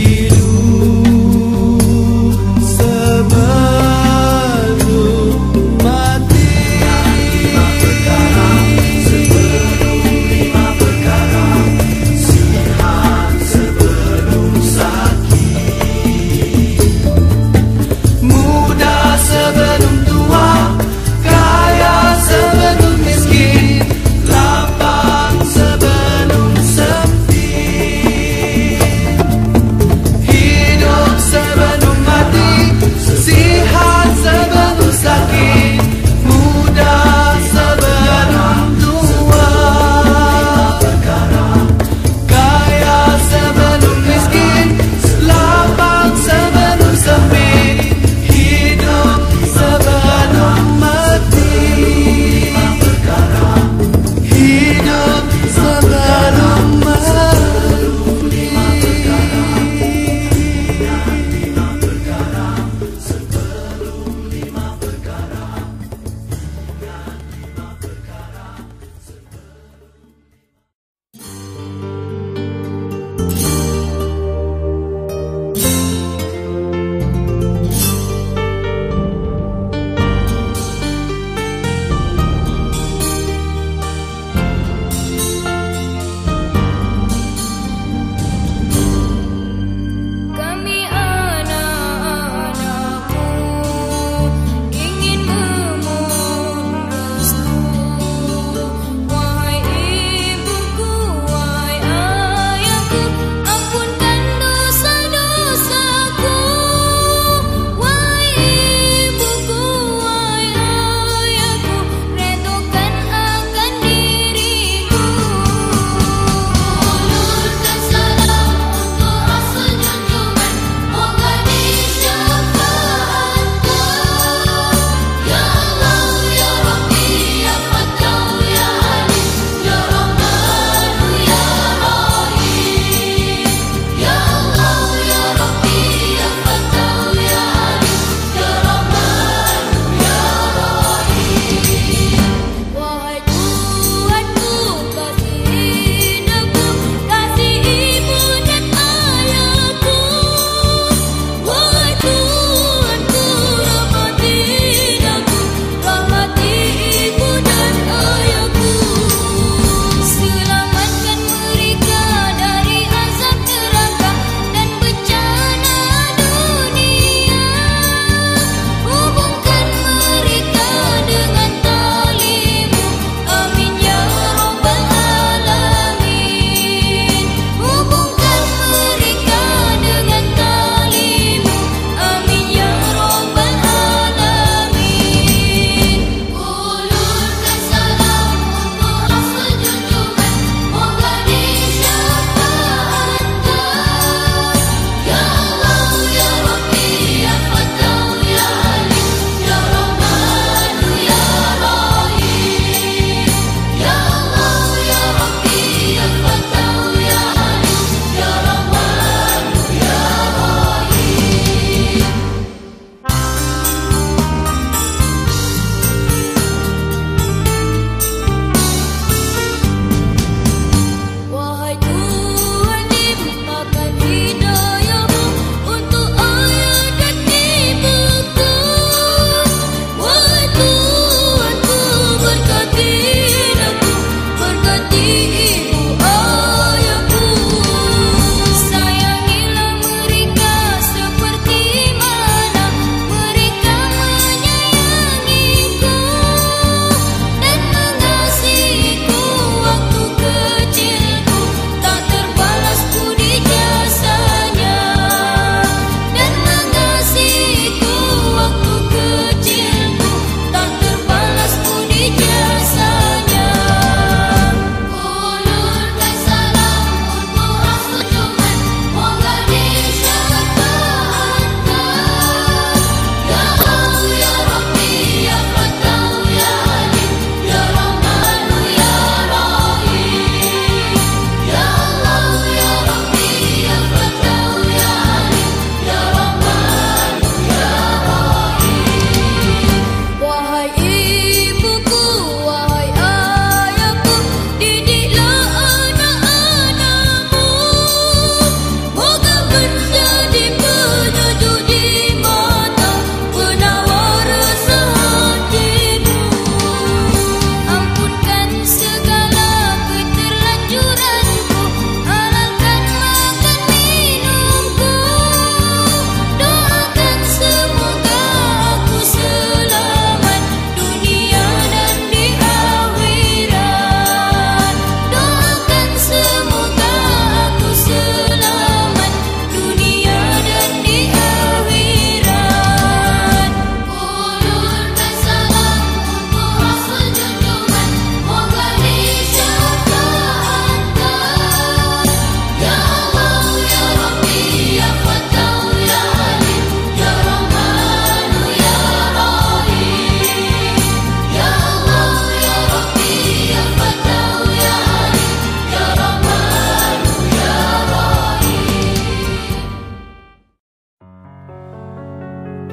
hidup sebelum mati. 5 perkara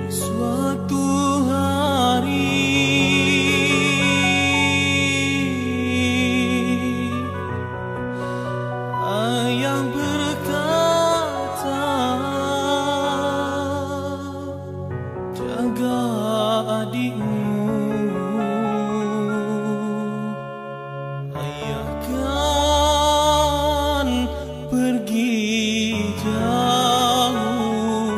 Suatu hari ayah berkata, jaga adikmu, ayah kan pergi jauh.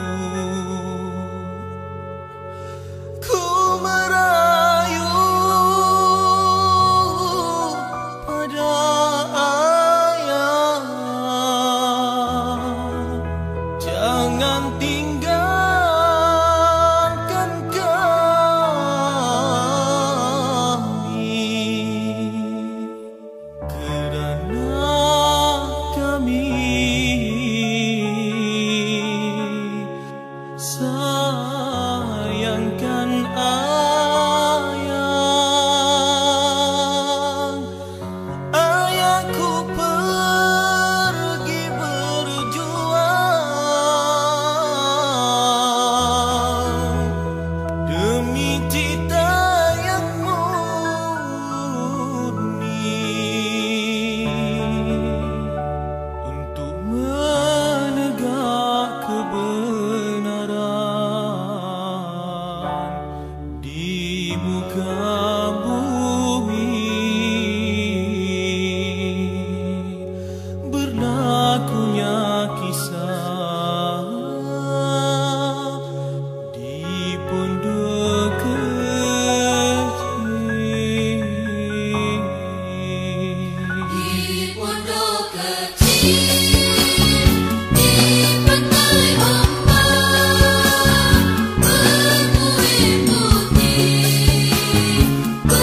Ku merayu pada ayah, jangan tinggalkan kami, kerana kami sayangkan ayah. Ayahku pergi berjuang demi cita yang murni, untuk menegak kebenaran di muka bumi. Berlakunya kisah di pondok kecil. Di pondok kecil, di pantai ombak, bermuim putih,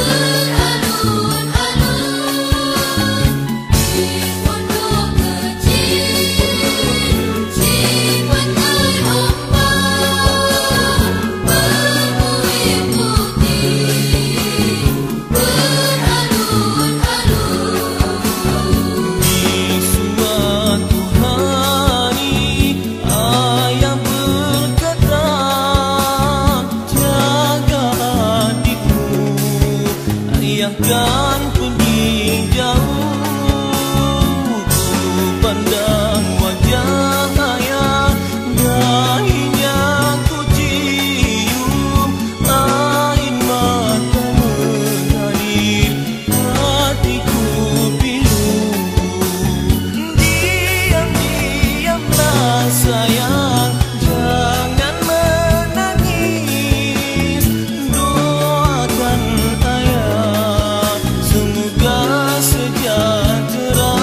beralun-alun. Di pondok kecil, di pantai ombak, bermuim putih, beralun-alun. Di suatu hari ayah berkata, jaga adikmu, ayah kan pergi jauh. Ku pandang wajah ayah, dahinya ku cium, air mata mengalir, hatiku pilu. Diam-diamlah sayang, jangan menangis, doakan ayah semoga sejahtera.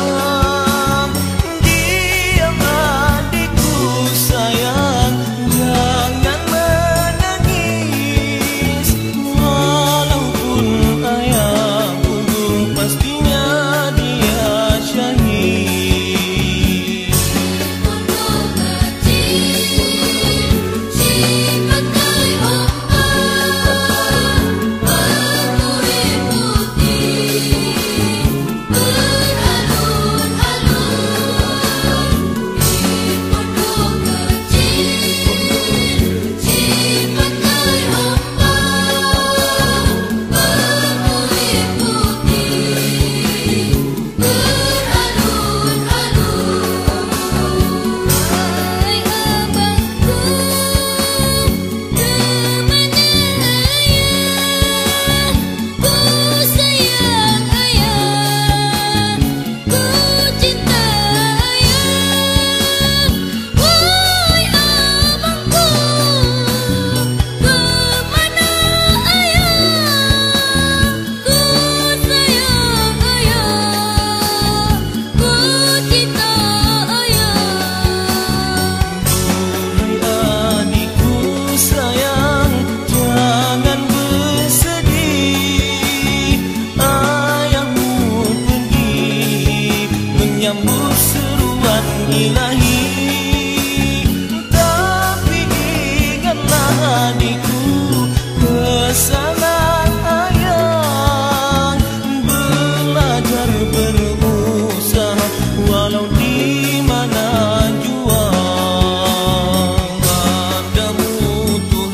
Diam adikku sayang, jangan menangis, walaupun ayah bunuh pastinya dia syahid. Pondok kecil, di pantai ombak, bermuim putih, beralun-alun. Di pondok kecil, di pantai ombak, bermuim putih, beralun-alun. Hai abangku, kemana ayah? Ku sayang ayah, ku cinta ayah. Wahai abangku, kemana ayah? Ku sayang ayah, ku cinta ayah. Hai adikku sayang, jangan bersedih, ayahmu pergi menyambut seruan ilahi. Tapi ingatlah adikku, pesanan ayah, belajar berusaha walau di mana jua. Padamu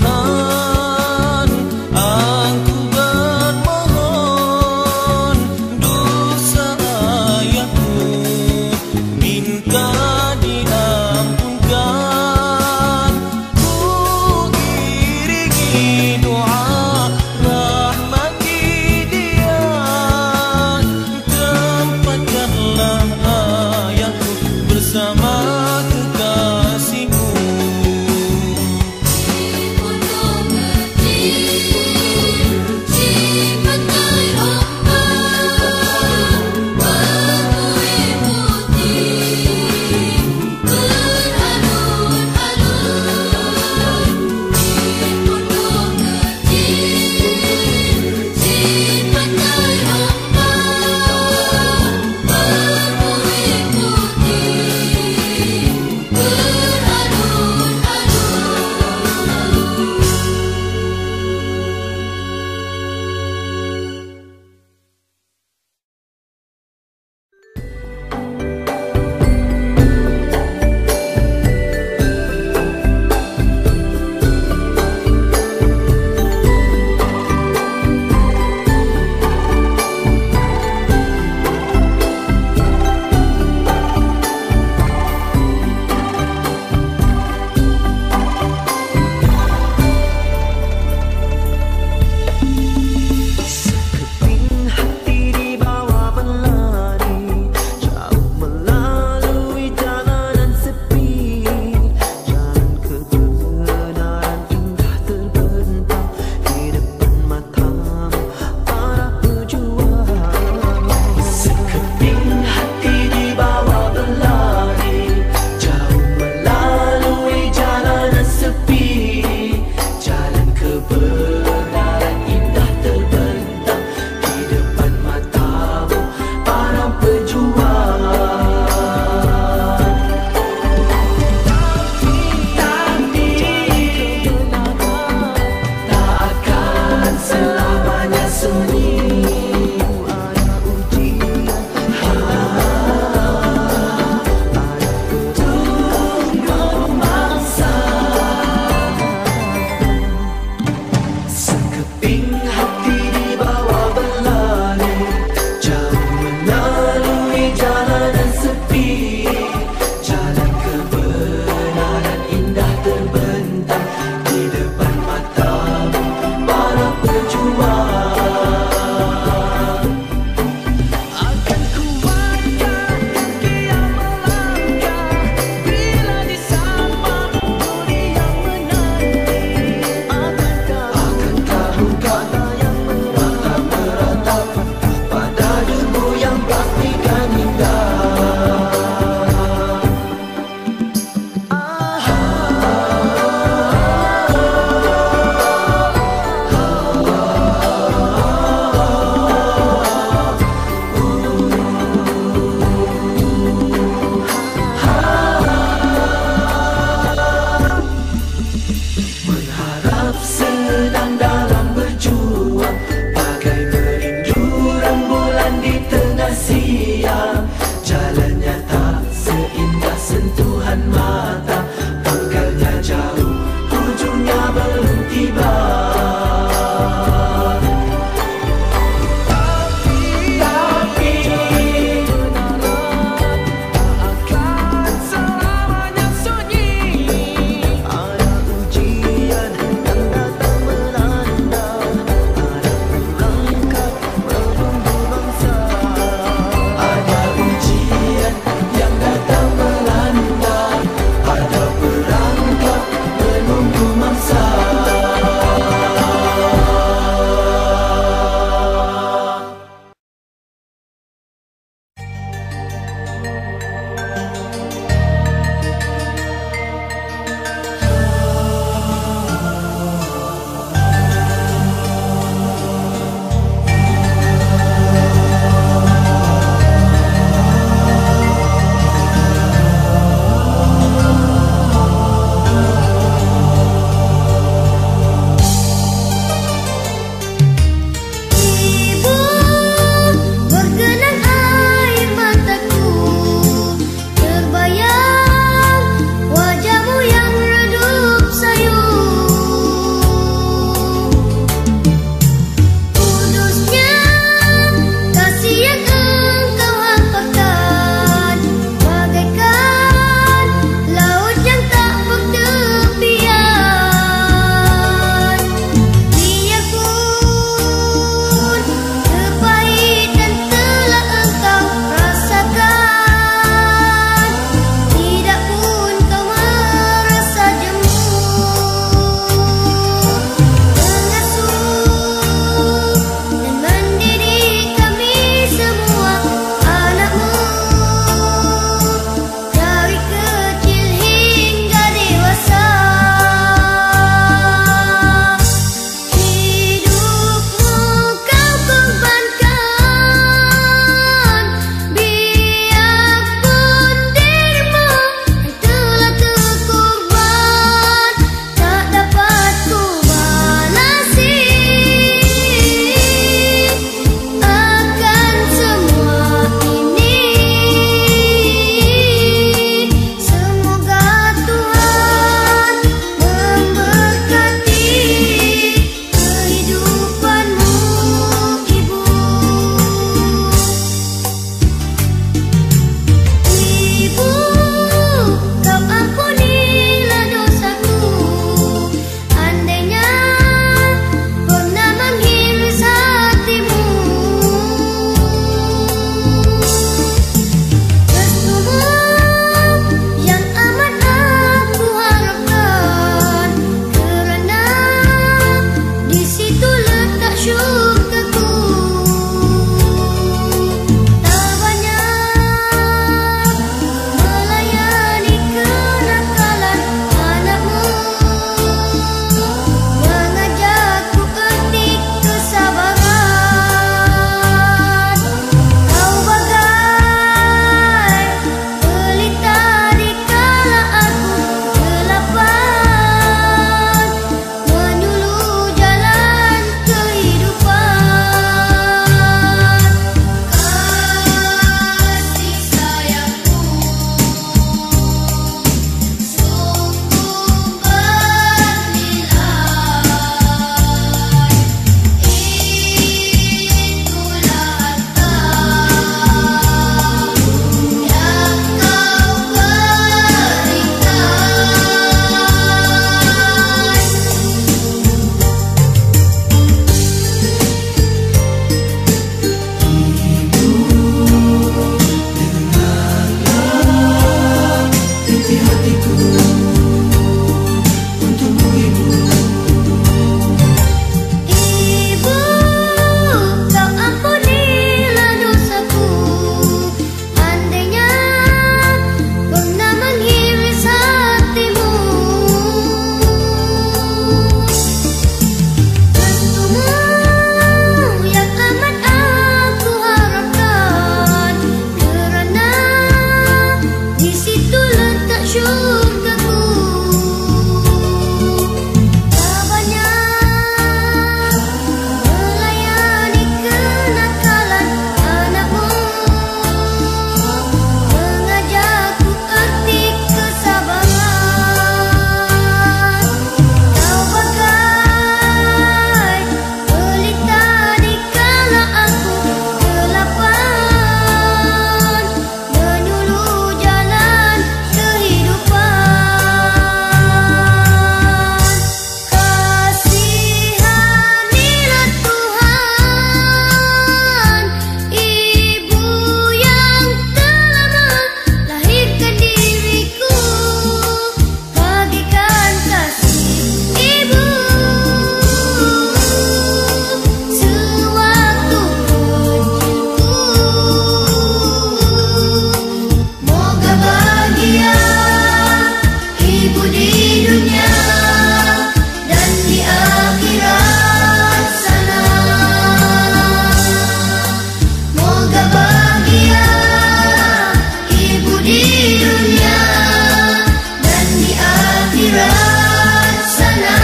terlaksana.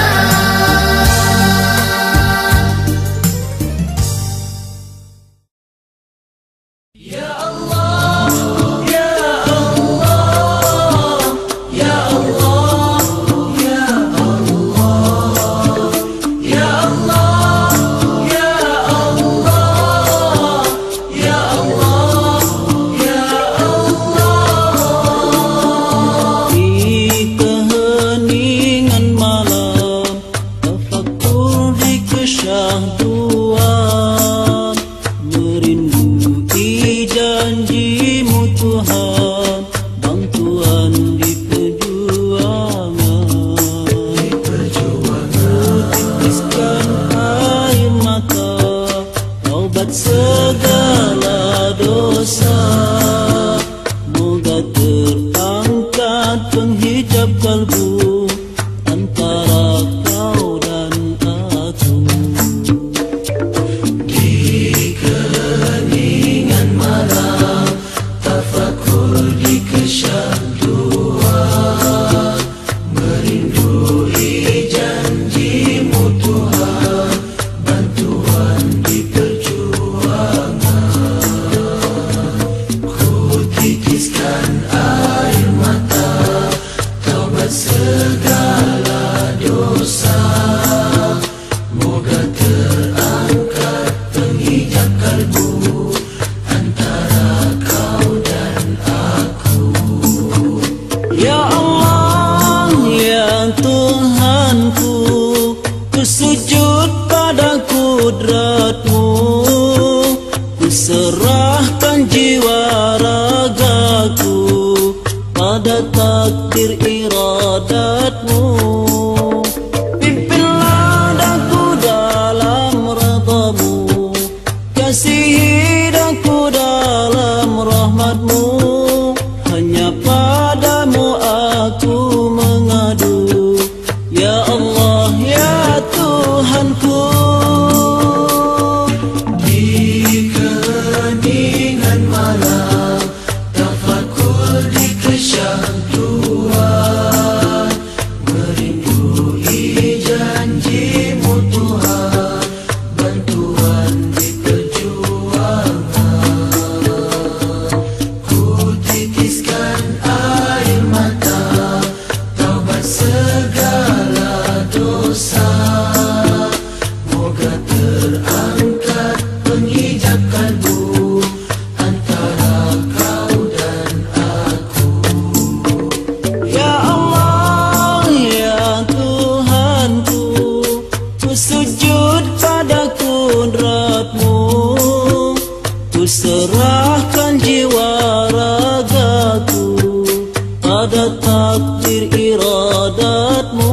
Segala dosa moga terangkat penghijab kalbu antara kau dan aku. Di keheningan malam tafakur di kesyahduan, merindui janjimu Tuhan, bantuan di titiskan air mata, taubat segala dosa, moga terangkat penghijab kalbu antara kau dan aku. Ya Allah, ya Tuhanku, ku sujud pada kudrat-Mu, ku serahkan jiwa ragaku pada takdir iradat-Mu. Pimpinlah daku dalam redha-Mu, kasihi daku dalam rahmat-Mu. Hanya padamu aku mengadu, ya Allah, ya Tuhanku. Di keheningan malam tafakur di kesyahduan, merindui janjimu Tuhan, bantuan di perjuangan. Ku titiskan air mata, taubat segala dosa, moga terangkat penghijab kalbu antara kau dan aku. Ya Allah, ya Tuhanku, ku sujud pada kudrat-Mu, ku serahkan jiwa ragaku pada takdir iradat-Mu.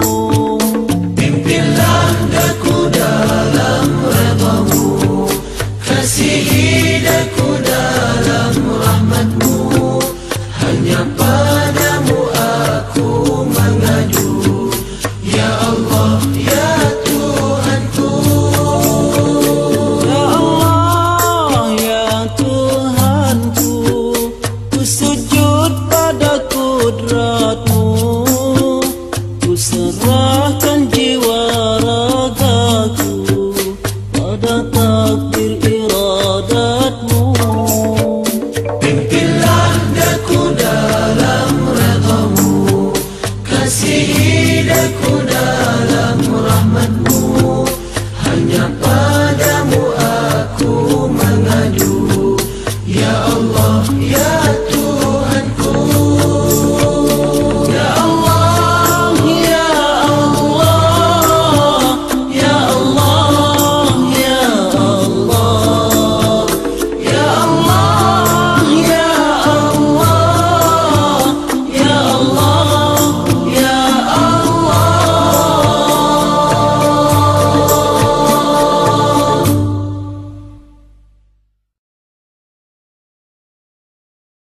Pimpinlah daku dalam redha-Mu, kasihi daku dalam rahmat-Mu. Hanya padamu aku mengadu, ya Allah, ya Tuhanku. Ya Allah, ya Tuhanku, ku sujud pada kudrat-Mu, ku serahkan jiwa ragaku pada takdir iradat-Mu. Pimpinlah daku dalam redha-Mu, kasihi